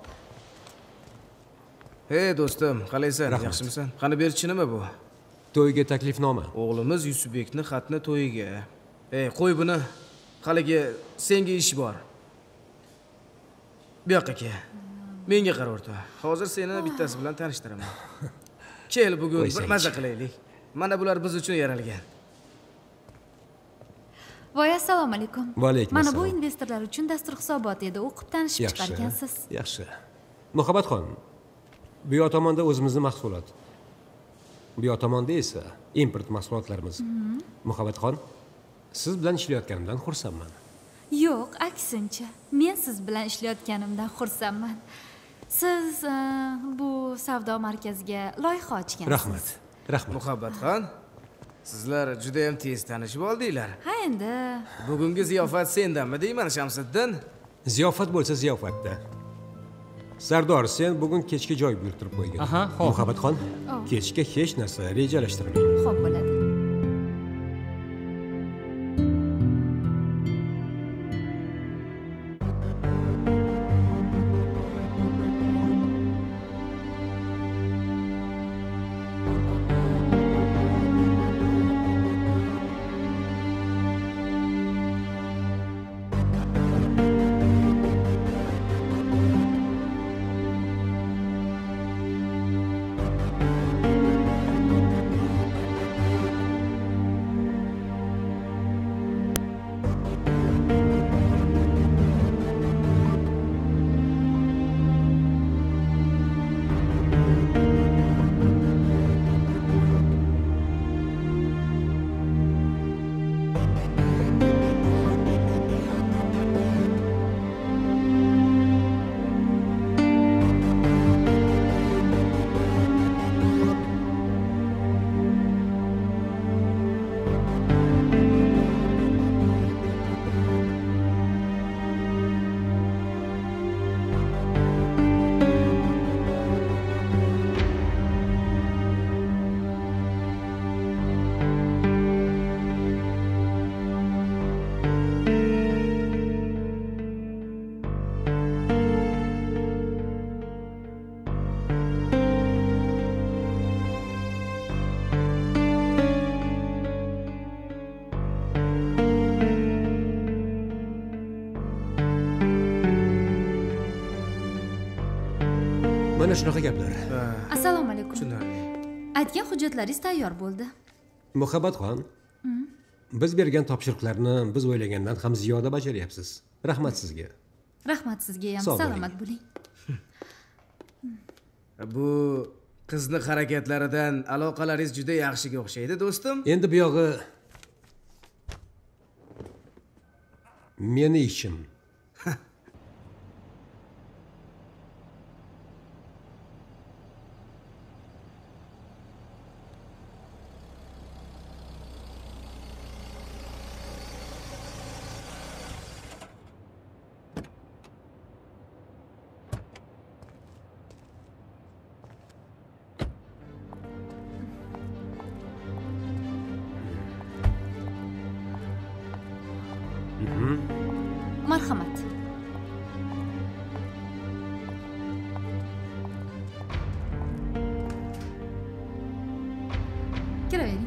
Hey do'stim, qalaysan? Yaxshimisan? Qani berchi nima bu? To'yga taklifnoma. O'g'limiz Yusubekni xatni to'yiga. Ey, qo'y buni. Haligi senga ish bor. Bu yoqqa kel. Menga qara o'rta. Hozir seni bittasi bilan tanishtiraman. Kel, bugun bir mazza qilaylik. Mana bular biz uchun yaralgan. Voy, assalomu alaykum. Va alaykum Mana bu assalom. investorlar uchun dastur hisoboti edi. O'qib tanishib chiqargansiz. Yaxshi. Muhabbatxon. Bu yoq tomonda o'zimizning mahsulot. Bu yoq tomonda esa import mahsulotlarimiz. Muhabbatxon, siz bilan ishlayotganimdan xursandman. Yo'q, aksincha. Men siz bilan ishlayotganimdan xursandman. Siz bu savdo markaziga loyiha ochgansiz. Rahmat. Rahmat. Muhabbatxon, sizlar juda ham tez tanishib oldinglar. Ha endi. Bugungi ziyofat sendanmi deyman, Shamsiddin? Ziyofat bo'lsa ziyofatda. Sardor, sen bugun kechga joy buyurtirib qo'ygan. Aha, xo'p. Muhabbatxon, kechga hech narsa rejalashtirmang. Xo'p bo'ladi. Mana shunaqa gaplar. Assalomu alaykum. Tushunarli. Aytgan hujjatlaringiz tayyor bo'ldi. Muhabbatxon, biz bergan topshiriqlarni biz o'ylagandan ham ziyoda bajaryapsiz. Rahmat sizga. Rahmat sizga ham. Sog' Salomat bo'ling. Bu qizni harakatlaridan aloqalaringiz juda yaxshiga o'xshaydi, do'stim. Endi bu yog'i meni ishim. Marhamat. Kiravering.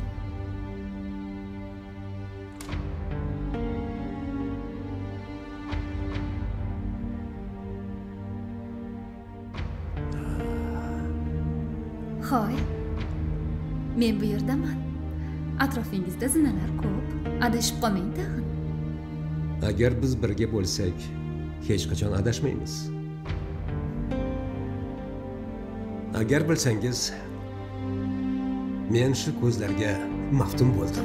Hoy. Men bu yerdaman. Atrofingizda zinalar ko'p. Adashib qolmang tag'in. Agar biz birga bo'lsak, hech qachon adashmaymiz. Agar bilsangiz, men shu ko'zlarga maftun bo'ldim.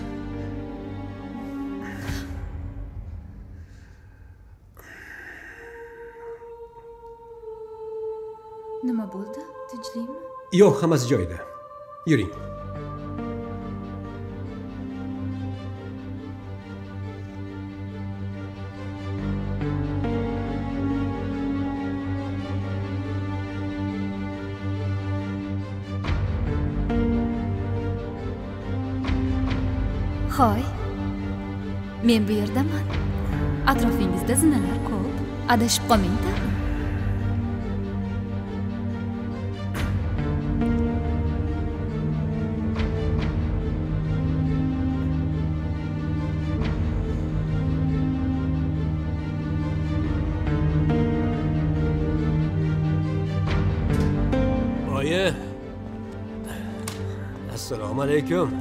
Nima bo'ldi? Tinchlikmi? Yo'q, hammasi joyida. Yuring. Hoy. Men bu yerdaman. Atrofingizda zinalar ko'p. Adashib qolmang tag'in. Oyi. Assalomu alaykum.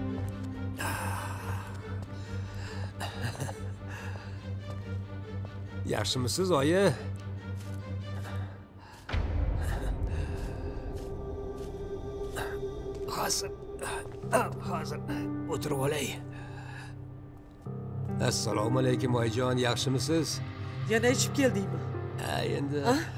Yaxshimisiz, oyi? Hozir, hozir o'tirib olay. Assalomu alaykum oyijon, yaxshimisiz? Yana ichib keldingmi? Ha, endi.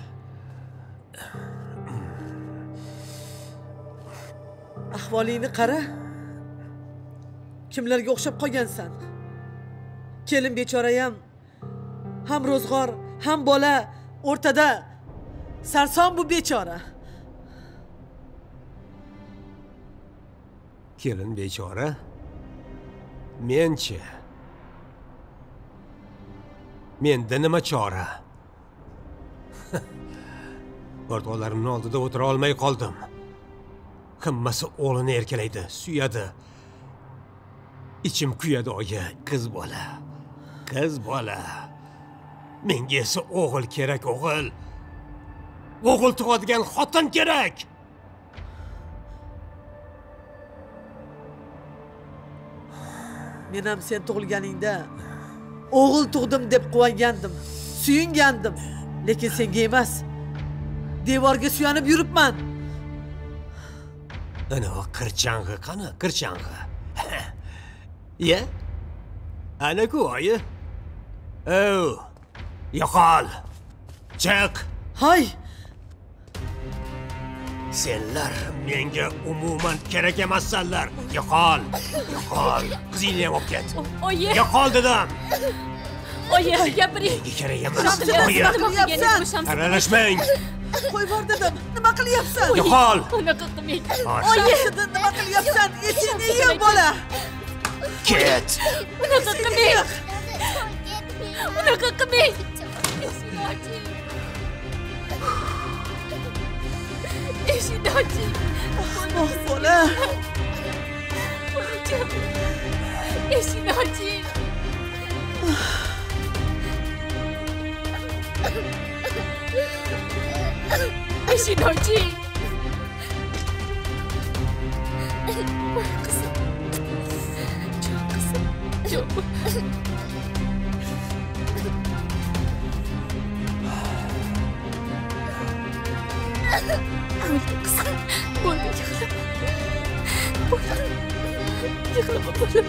Ahvolingni qara. Kimlarga o'xshab qolgansan? Kelin bechora ham ham ro'zg'or, ham bola o'rtada sarson bu bechora. Kelin bechora? Men-chi? Menda nima chora? O'rtoqlarimning oldida o'tira olmay qoldim. Hammasi o'g'lini erkalaydi, suyadi. Ichim kuyadi oyi, qiz bola. Qiz bola. Menga esa o'g'il kerak, o'g'il. O'g'il tug'adigan xotin kerak. Men ham sen tug'ilganingda o'g'il tug'dim deb quvongandim, suyungandim, lekin senga emas. Devorga suyanib yuribman. Ana o qirchang'i qani, qirchang'i. Ya? Ana-ku oyi. Oh. Yo'qol. Chiq. Hay. Senlar menga umuman kerak emassanlar. Yo'qol. Yo'qol. Qizingni ham olib ket. Oyi. Yo'qol dedim. Oyi, gapiring. Menga kerak emas. Oyi. Aralashmang. Qo'y bor dedim. Nima qilyapsan? Yo'qol. Unaqa qilmang. Oyi, nima qilyapsan? Esingni yig' bola. Ket. Unaqa qilmang. Unaqa qilmang. Eshikni oching. Oh, bola. Eshikni oching. Eshikni oching. Qizim. Jon qizim. Jon. Bo'ldi qizim. Bo'ldi, yig'lama. Bo'ldi. Yig'lama, bolam.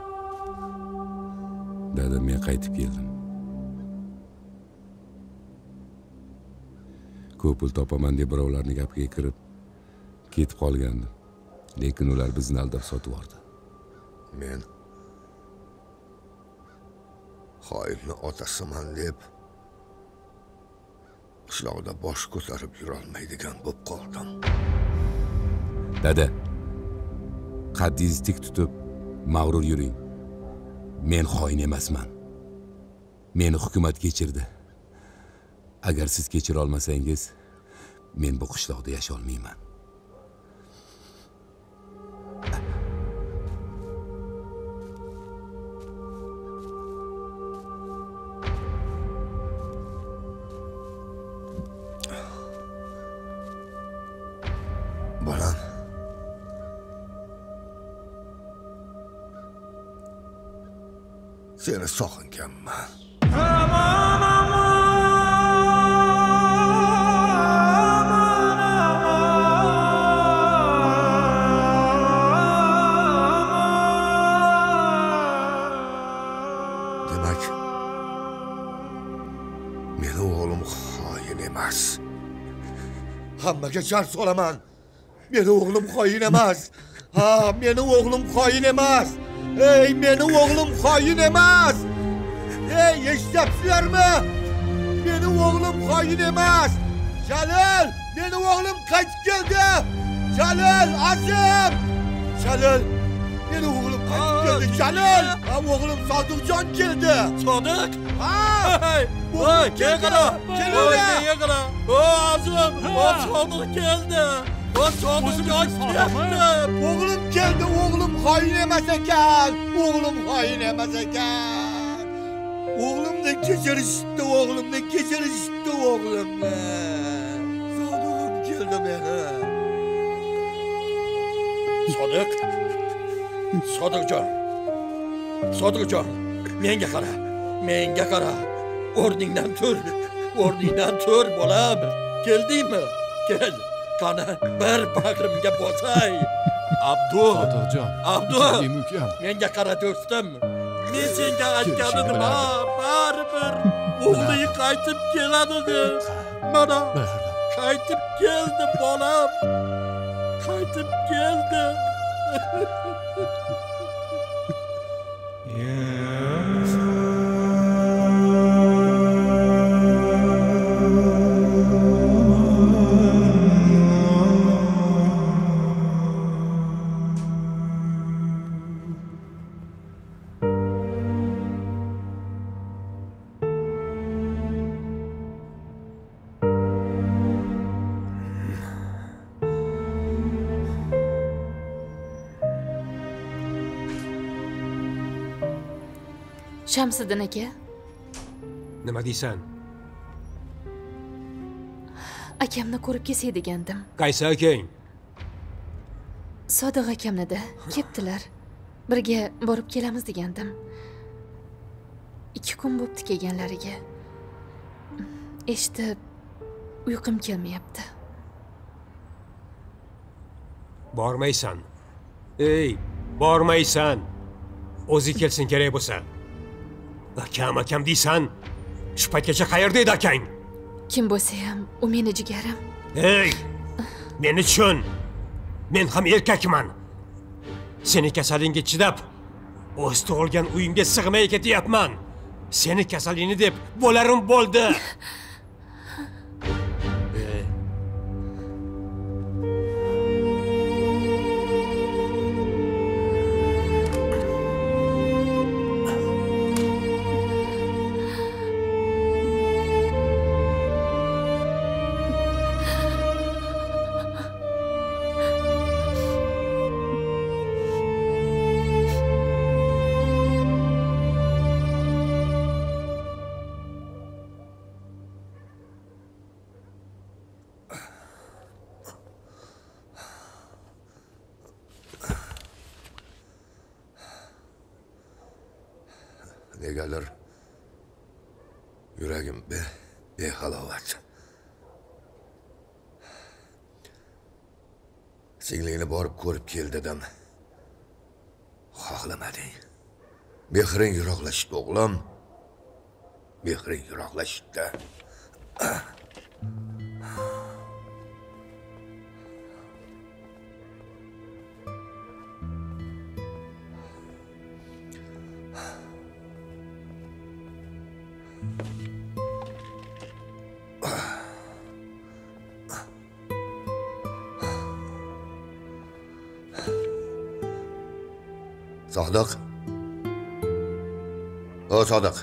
Dada, men qaytib keldim. ko'p pul topaman deb birovlarni gapiga kirib ketib qolgandim. Lekin ular bizni aldab sotib yubordi. Men xoinni otasiman deb qishloqda bosh ko'tarib yurolmaydigan bo'lib qoldim. Dada, qaddingizni tik tutib, mag'rur yuring. Men xoin emasman. Meni hukumat kechirdi. Agar siz kechira olmasangiz, men bu qishloqda yasha olmayman. Bolam, seni sog'inganman. Demak, meni o'g'lim xoin emas. Hammaga jar solaman. Meni o'g'lim xoin emas. Ha, meni o'g'lim xoin emas. Ey, meni o'g'lim xoin emas. Ey, eshityapsizlarmi? Meni o'g'lim xoin emas. Jalil, meni o'g'lim qaytib keldi. Jalil, azim. Jalil, meni o'g'lim qaytib keldi. Jalil, ha, o'g'lim Sodiqjon keldi. Sodiq? Ha! Voy, kel qara. Voy, kel qara. O, azim, o Sodiq keldi. O Sodiqjon keldi. O'g'lim keldi, o'g'lim xoin emas ekan. O'g'lim xoin emas ekan. O'g'limni kechirishdi, o'g'limni kechirishdi, o'g'limni. Sodiqim keldi meni. Sodiq. Sodiqjon. Sodiqjon, menga qara. Menga qara. O'rningdan tur. O'rningdan tur, bolam. Keldingmi? Kel. Qani, bir bag'rimga bosay. Abdu. Sodiqjon. Abdu. Menga qara do'stim. Men senga aytgan edim, ha, baribir o'g'ling qaytib keladi. Mana qaytib keldi bolam. Qaytib keldi. Shamsiddin aka. Nima deysan? Akamni ko'rib kelsak degandim. Qaysi akang? Sodiq akamnida ketdilar. Birga borib kelamiz degandim. ikki kun bo'pti kelganlariga. Eshitib uyqum kelmayapti. Bormaysan. Ey, bormaysan. O'zi kelsin kerak bo'lsa. Akam, akam deysan. Shu paytgacha qayerda edi akang? Kim bo'lsa ham, u meni jigarim. Ey, meni tushun. Men ham erkakman. Seni kasalingga chidab, o'z tug'ilgan uyimga sig'may ketyapman. Seni kasalingni deb bo'larim bo'ldi. Negadir yuragim be behalovat. Singlingni borib ko'rib kel dedim. Xohlamading. Mehring yiroqlashdi o'g'lim. Mehring yiroqlashdi. Sodiq. O Sodiq.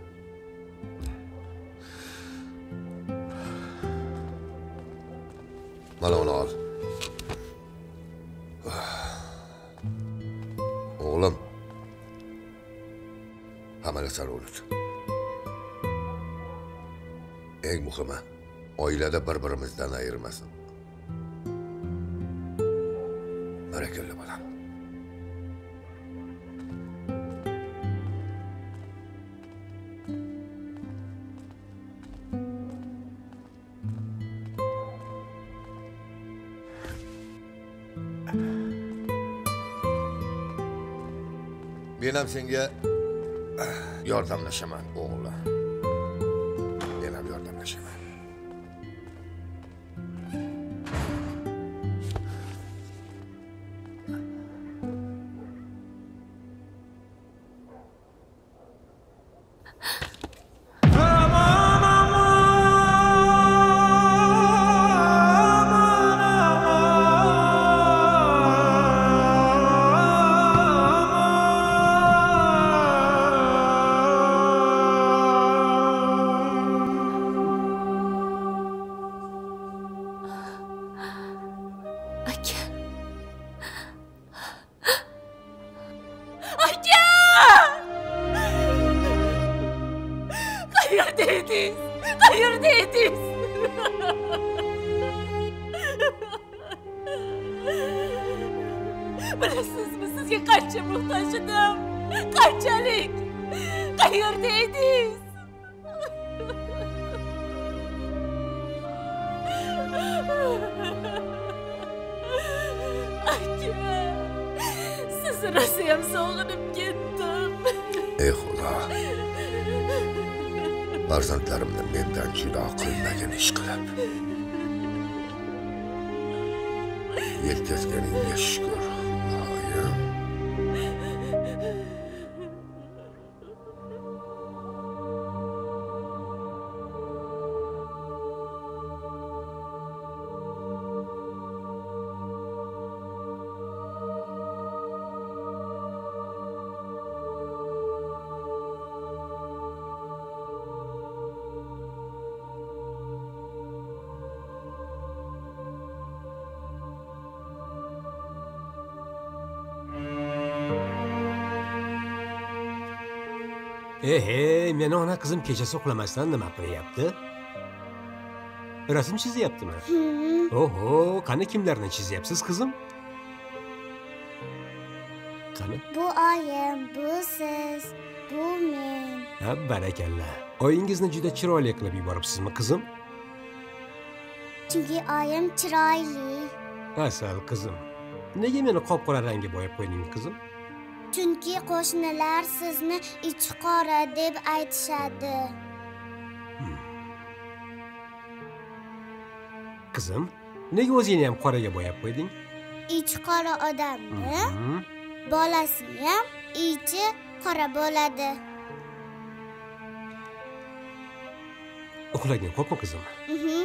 Mana uni ol. O'g'lim. Hammaga salomlar. Eng muhimi, oilada bir-birimizdan ayirmasin. Barakalla bolam. Men ham senga yordamlashaman, o'g'lim. Men ham yordamlashaman. Bilasizmi, sizga qancha muhtoj edim? Qanchalik? Qayerda edingiz? Aka, sizni rosa ham sog'inib ketdim. Ey Xudo. Farzandlarimni mendan judo qilmagan ish qilib. Yetkazganingga shukr. Oyim. Ehe, meni ona qizim kechasi uxlamasdan nima qilyapti? Rasm chizyaptimi? Oho, qani kimlarni chizyapsiz qizim? Qani? Bu oyim, bu siz, bu men. Ha, barakalla. Oyingizni juda chiroyli qilib yuboribsizmi, qizim? Chunki oyim chiroyli. Asal qizim. Nega meni qop-qora rangga bo'yab qo'yding, qizim? Chunki qo'shnilar sizni ichi qora deb aytishadi. Qizim, nega o'zingni ham qoraga bo'yab qo'yding? Ichi qora odamni bolasini ham ichi qora bo'ladi. Uxlagin, xo'pmi qizim? Mhm.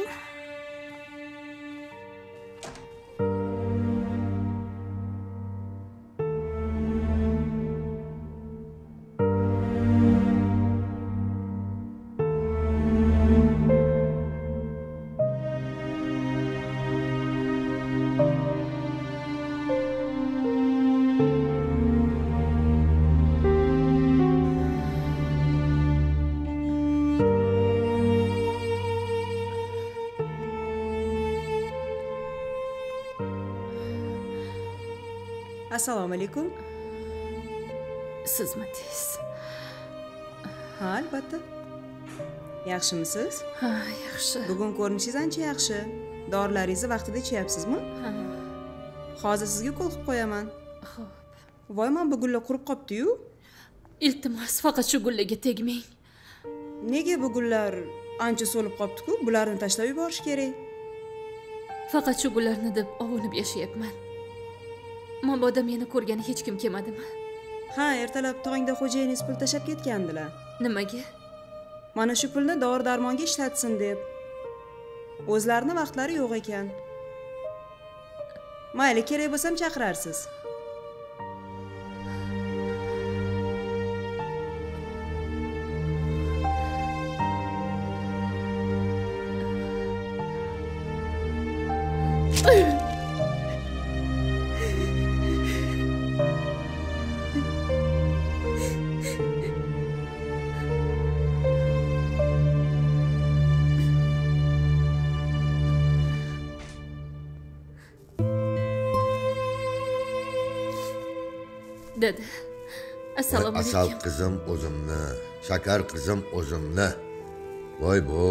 Assalomu alaykum. Sizmi tez? Ha, albatta. Yaxshimisiz? Ha, yaxshi. Bugun ko'rinishingiz ancha yaxshi. Dorilaringizni vaqtida ichyapsizmi? Ha. Hozir sizga ukol qilib qo'yaman. Xo'p. Voy, men bu gullar qurib qopti-yu. Iltimos, faqat shu gullarga tegmang. Nega bu gullar ancha so'lib qopti-ku? Bularni tashlab yuborish kerak. Faqat shu gullarni deb ovunib yashayapman. Mabodo meni ko'rgani hech kim kelmadimi? Ha, ertalab tongda xo'jayiningiz pul tashab ketgandilar. Nimaga? mana shu pulni dori darmonga ishlatsin deb. O'zlarini vaqtlari yo'q ekan. Mayli, kerak bo'lsam chaqirarsiz. Dada, assalomu alaykum. Asal qizim o'zimni, shakar qizim o'zimni. Voy bu.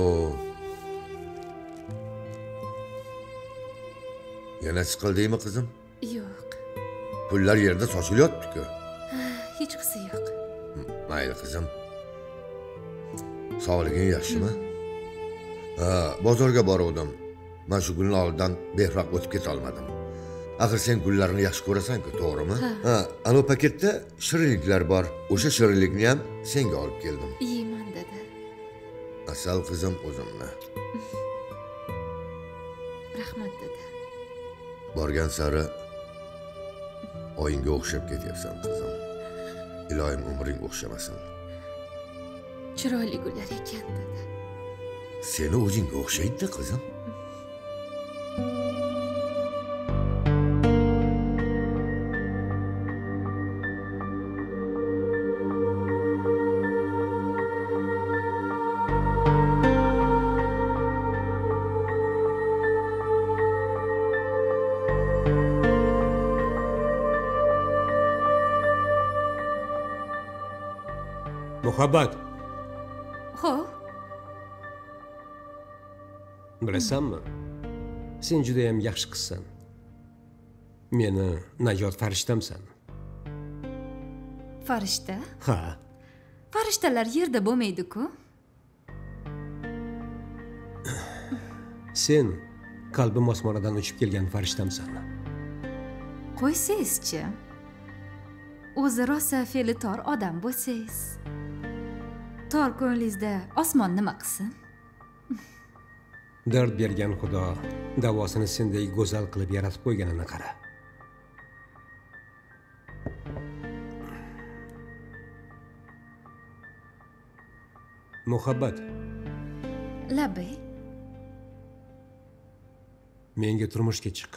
Yana siqildingmi qizim? Yo'q. Pullar yerda sochilyapti-ku. Hech qisi yo'q. Mayli qizim. Sog'liging yaxshimi? Ha, bozorga borgandim. Men shu kunning oldidan behroq o'tib keta olmadim. Axir sen gullarni yaxshi ko'rasan-ku, to'g'rimi? Ha, ana paketda shirinliklar bor. O'sha shirinlikni ham senga olib keldim. Yeyman dada. Asal qizim o'zimni. Rahmat dada. Borgan sari oyingga o'xshab ketyapsan qizim. Iloyim umring o'xshamasin. Chiroyli gullar ekan dada. Seni o'zingga o'xshaydi qizim. Muhabbat. Xo'p. Bilasanmi? Sen juda ham yaxshi qizsan. Meni najot farishtamsan. Farishta? Ha. Farishtalar yerda bo'lmaydi-ku. Sen qalbim osmonadan uchib kelgan farishtamsan. Qo'ysangizchi. O'zi rosa fe'li tor odam bo'lsangiz. Tor ko'nglingizda osmon nima qilsin? Dard bergan Xudo davosini sendek go'zal qilib yaratib qo'yganini qara. Muhabbat. Labay. Menga turmushga chiq.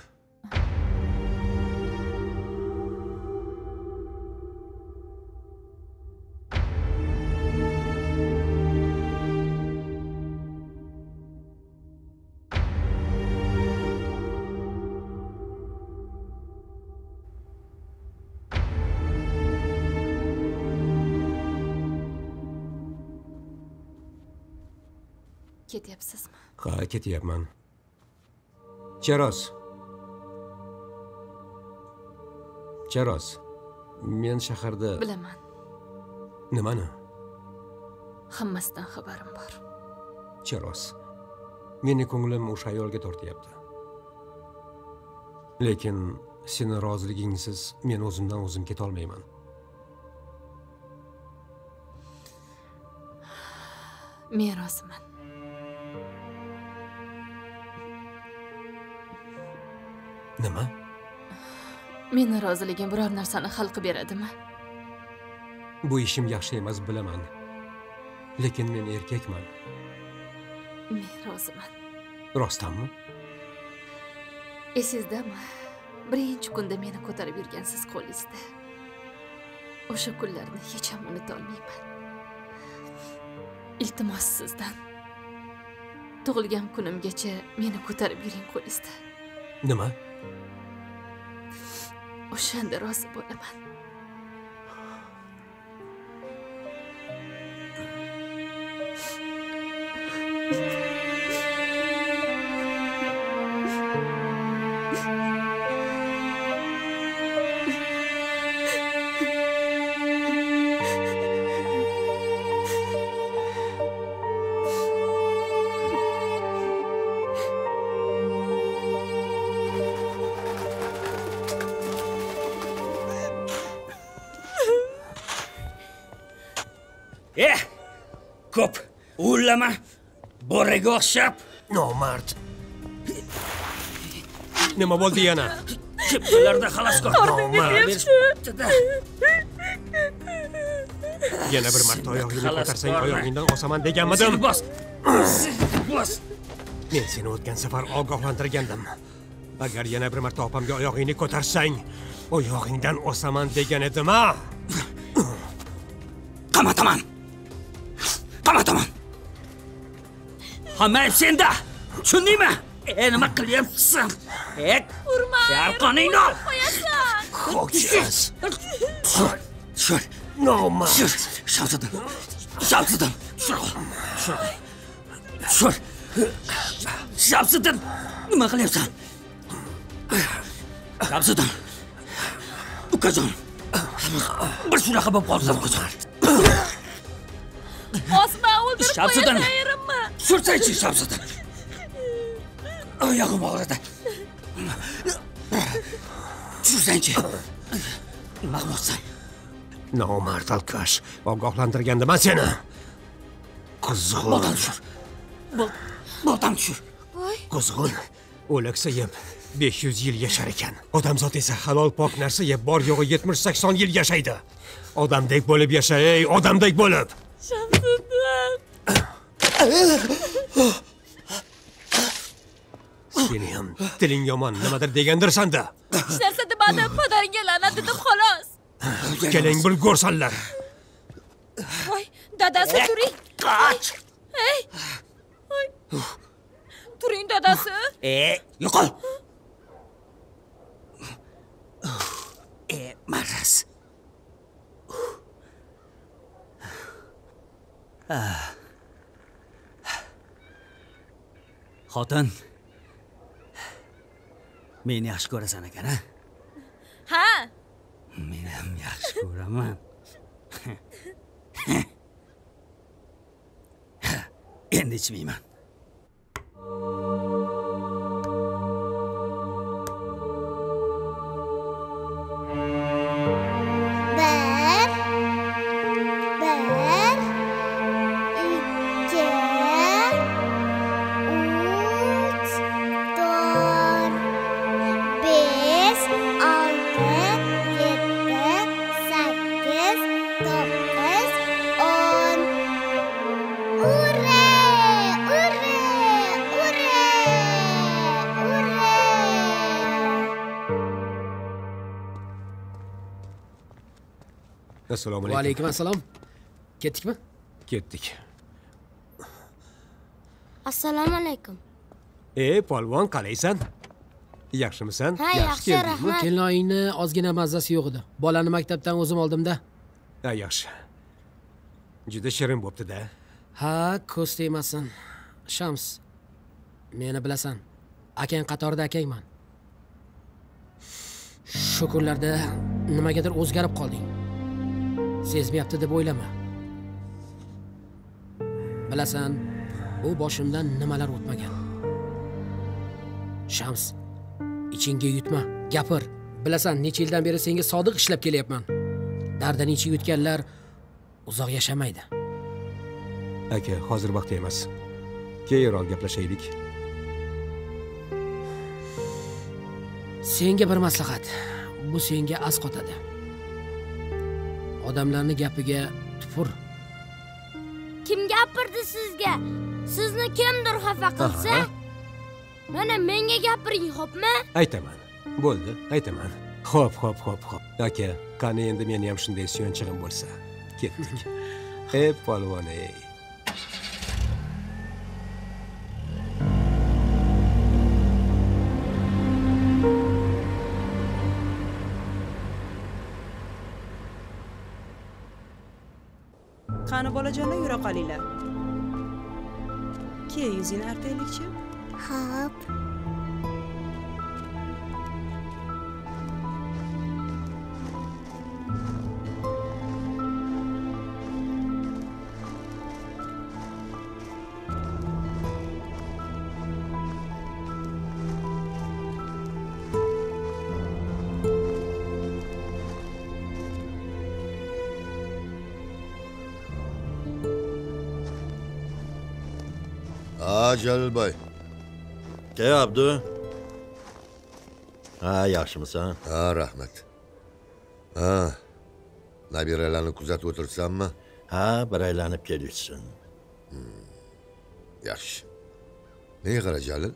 Ketyapsizmi? Ha, ketyapman. Cheros. Cheros. Men shaharda... Bilaman. Nimani? Hammasidan xabarim bor. Cheros. Meni ko'nglim o'sha ayolga tortyapti. Lekin seni roziligingsiz men o'zimdan o'zim keta olmayman. Men roziman. Nima? Meni roziligim biror narsani hal qilib beradimi? Bu ishim yaxshi emas, bilaman. Lekin men erkakman. Men roziman. Rostdanmi? Esizdami? Birinchi kunda meni ko'tarib yurgansiz qo'lingizda. O'sha kunlarni hech ham unuta olmayman. Iltimos sizdan tug'ilgan kunimgacha meni ko'tarib yuring qo'lingizda. Nima? O'shanda rozi bo'laman. Eh, ko'p O'lama. Boraga o'xshab. Nomard. Nima bo'ldi yana? Kimlarda xaloskor. Nomard. Yana bir marta oyog'ingni ko'tarsang oyog'ingdan osaman deganmidim. Bos. Bos. Men seni o'tgan safar ogohlantirgandim. Agar yana bir marta opamga oyog'ingni ko'tarsang, oyog'ingdan osaman degan edim-a. Qamataman. Qamataman. Hamma senda. Tushundingmi? E nima qilyapsan? E, urma. Yarqoningni ol. Qo'yasan. Qo'yasiz. Shur. Nomard. Shur. Shamsiddin. Shamsiddin. Shur. Shur. Shur. Shamsiddin. Nima qilyapsan? Shamsiddin. Ukajon. Bir shunaqa bo'lib qolsam ukajon. Osma o'ldirib qo'yasayirimmi? Sursaychi Shamsiddin. Oyog'im og'ridi. Sursaychi. Nima qilmoqsan? Nomard alkash, ogohlantirgandim men seni. Quzg'un. Boldan tushir. Boldan tushir. Quzg'un. O'laksa yeb besh yuz yil yashar ekan. Odamzod esa halol pok narsa yeb bor yo'g'i yetmish sakson yil yashaydi. Odamdek bo'lib yasha, ey, odamdek bo'lib. Shamsiddin. Seni ham tiling yomon nimadir degandirsan-da. Hech narsa demadim, padaringga la'nat dedim xolos. Keling bilgorsanlar. Voy, dadasi turing. Qoch. Ey. Voy. Turing dadasi. E, yo'qol. E, maraz. Xotin. Meni yaxshi ko'rasan ekan, ha? Ha. Men ham yaxshi ko'raman. Endi ichmayman. Assalomu alaykum. Va alaykum assalom. Ketdikmi? Ketdik. Assalomu alaykum. Ey, polvon, qalaysan? Yaxshimisan? Ha, yaxshi, rahmat. Kelinoyingni ozgina mazzasi yo'q edi. Bolani maktabdan o'zim oldim-da. Ha, yaxshi. Juda shirin bo'pti-da. Ha, ko'z tegmasin. Shams, meni bilasan. Akang qatorida akangman. Shu kunlarda nimagadir o'zgarib qolding. Sezmayapti deb o'ylama. Bilasan, bu boshimdan nimalar o'tmagan. Shams, ichingga yutma, gapir. Bilasan, necha yildan beri senga sodiq ishlab kelyapman. Dardini ichib yutganlar uzoq yashamaydi. Aka, hozir vaqt emas. Keyinroq gaplashaylik. Senga bir maslahat. Bu senga as qotadi. Odamlarning gapiga tupur. Kim gapirdi sizga? Sizni kimdir xafa qilsa, mana menga gapiring, xo'pmi? Aytaman. Bo'ldi, aytaman. Xo'p, xo'p, xo'p, xo'p. Aka, qani endi meni ham shunday suyanchig'im bo'lsa. Ketdik. Ey polvon, ey. Qani bolajonlar, yura qolinglar. Ke, yuzingni artaylikchi? Xo'p. Ha, Jalilboy. Ke Abdu? Ha, yaxshimisan? Ha, rahmat. Ha. Nabiralarni kuzatib o'tirsanmi? Ha, bir aylanib kelishsin. Hmm. Yaxshi. Nega qara Jalil?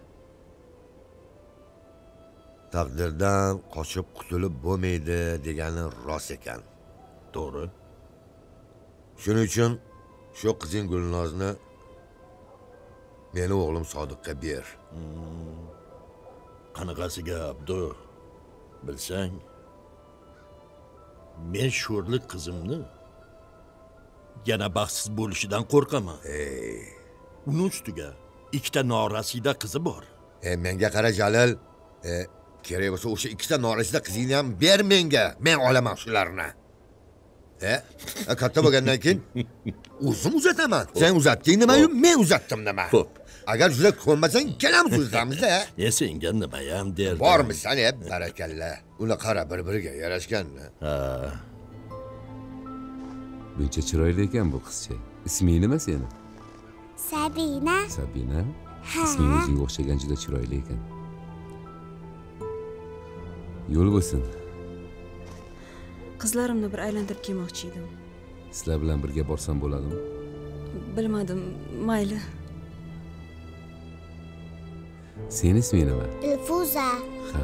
Taqdirdan qochib qutulib bo'lmaydi degani rost ekan. To'g'ri. Shuning uchun shu qizing Gulnozni meni o'g'lim Sodiqqa ber. Hmm. Qanaqasiga Abdu? Bilsang, men sho'rlik qizimni yana baxtsiz bo'lishidan qo'rqaman. Ey, uning ustiga ikkita norasida qizi bor. E, menga qara Jalil. E, kerak bo'lsa o'sha ikkita norasida qizingni ham ber menga. Men olaman shularni. E, katta bo'lgandan keyin o'zim uzataman. Sen uzatding nima-yu, men uzatdim nima? Xo'p. Agar juda ko'nmasang, ikkalamiz uzatamiz-da. E, senga nima ham derdim. Bormisan, e, barakalla. Uni qara, bir-biriga yarashganmi? Ha. Buncha chiroyli ekan bu qizcha. Isming nima seni? Sabina. Sabina? Ha. Isming o'zingga o'xshagan juda chiroyli ekan. Yo'l bo'lsin. Qizlarimni bir aylantirib kelmoqchi edim. Sizlar bilan birga borsam bo'ladimi? Bilmadim, mayli. Seni isming nima? Dilfuza. Ha.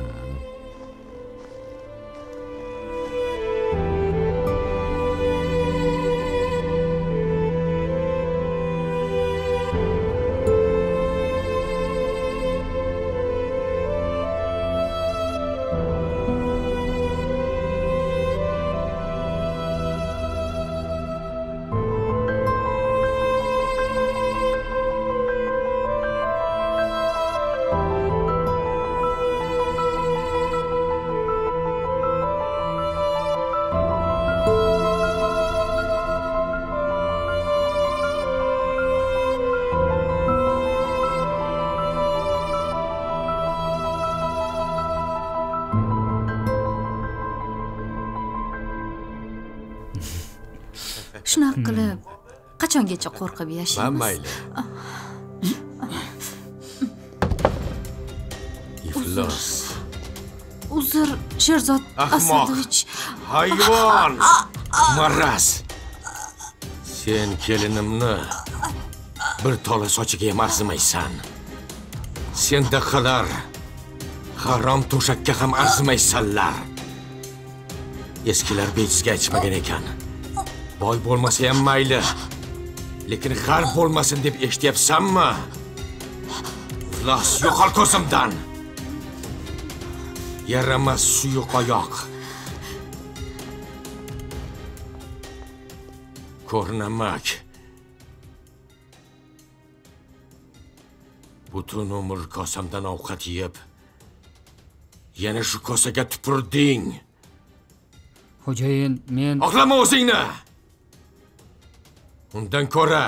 Shunaqa qilib, qachongacha qo'rqib yashaymiz? Man mayli. Iflos. Uzr, Sherzod Ahmoq. Asadovich. Hayvon. Maraz. Sen kelinimni bir tola sochiga ham arzimaysan. Sendaqalar harom to'shakka ham arzimaysanlar. Eskilar bejizga aytishmagan ekan. Boy bo'lmasa ham mayli, lekin g'arb bo'lmasin deb eshityapsanmi? Iflos, yo'qol ko'zimdan. Yaramas suyuq oyoq. Ko'rnamak. Butun umr kosamdan ovqat yeb, yana shu kosaga tupurding. Xo'jayin, men... Oqlama o'zingni! Undan ko'ra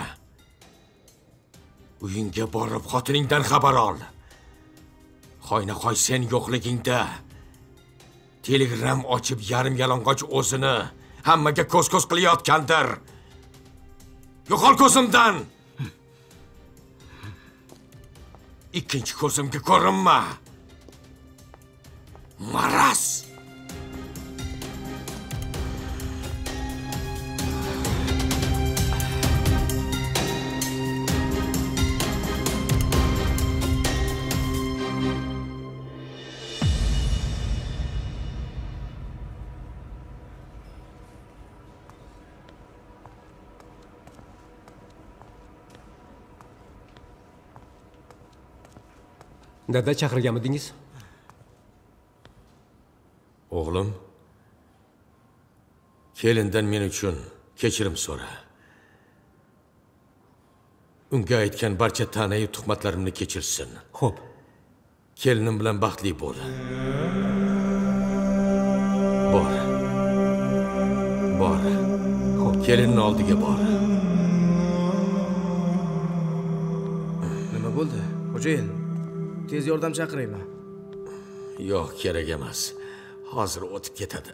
uyingga borib xotiningdan xabar ol. Xoyna-xoy sen yo'qligingda Telegram ochib yarim yalang'och o'zini hammaga ko'z-ko'z qilayotgandir. Yo'qol ko'zimdan! Ikkinchi ko'zimga ko'rinma. Maraz! Dada chaqirganmidingiz? O'g'lim, kelindan men uchun kechirim so'ra. Unga aytgan barcha ta'nayu tuhmatlarimni kechirsin. Xo'p. Kelinim bilan baxtli bo'l. Bor. Bor. Xo'p, kelinning oldiga bor. Nima bo'ldi? Xo'jayin, tez yordam chaqiraymi? Yo'q, kerak emas. Hozir o'tib ketadi.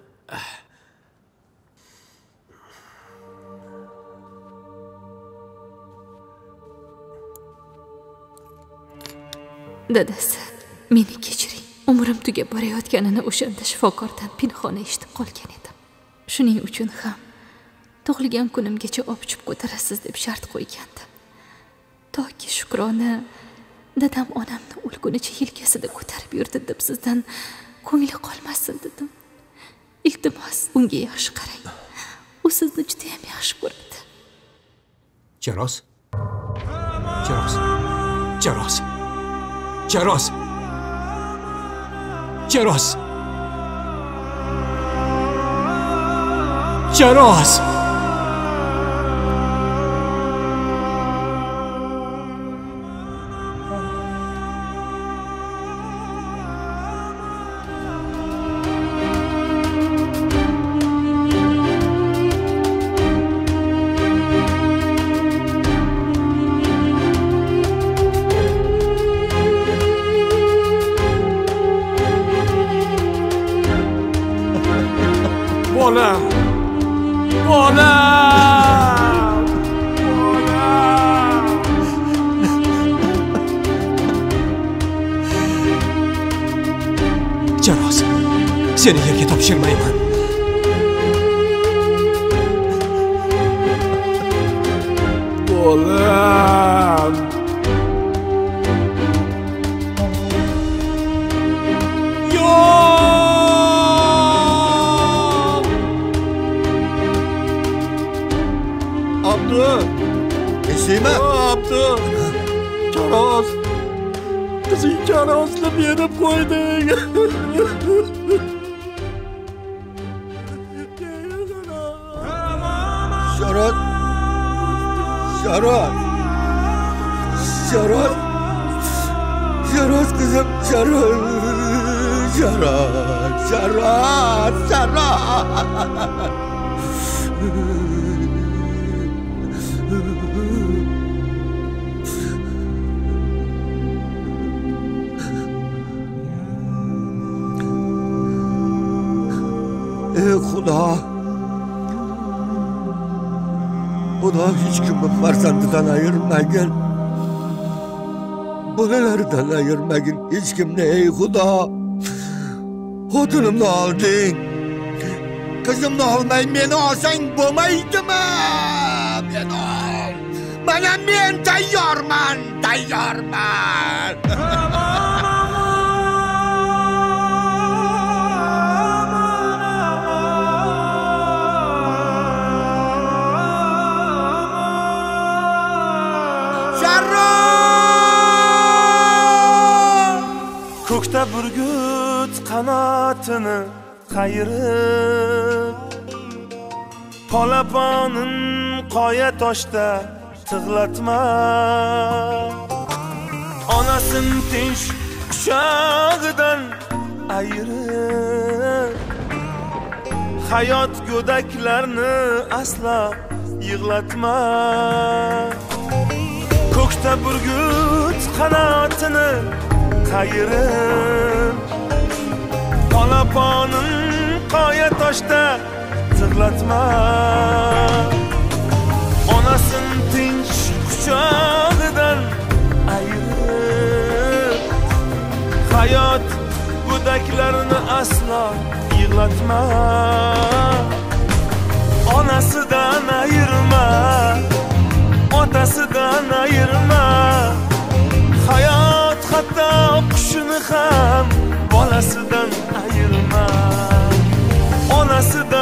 Dadasi, meni kechiring. Umrim tugab borayotganini o'shanda shifokordan pinhona eshitib qolgan edim. Shuning uchun ham tug'ilgan kunimgacha opichib ko'tarasiz deb shart qo'ygandim. Toki Shukrona dadam onamni o'lgunicha yelkasida ko'tarib yurdi deb sizdan ko'ngli qolmasin dedim. Iltimos, unga yaxshi qarang. U sizni juda ham yaxshi ko'radi. Jaroz. Jaroz. Jaroz. Jaroz. Jaroz. Jaroz. Bolam! Bolam! Bolam! Jaroz, seni yerga topshirmayman. Bolam! Esima? Abdu! Jaroz! Qizing Jarozni berib qo'yding. Sharoz! Sharoz! Sharoz! Sharoz qizim, Sharoz! Sharoz! Sharoz! Sharoz! Ey Xudo! Xudo hech kimni farzandidan ayirmagin. Bolalardan ayirmagin hech kimni, ey Xudo. Xotinimni olding. Qizimni olmay meni olsang bo'lmaydimi? Meni ol. Mana men tayyorman, tayyorman. Ko'kda burgut qanotini qayirib, polaponin qoya toshda tig'latma. Onasin tinch quchog'idan ayirib, hayot go'daklarni aslo yig'latma. Ko'kda burgut qanotini qayirib, polaponin qoya toshda tig'latma. Onasin tinch quchog'idan ayirib, hayot go'daklarini aslo yig'latma. Onasidan ayirma, otasidan ayirma. Hayot hatto qushini ham bolasidan ayirma. Onasidan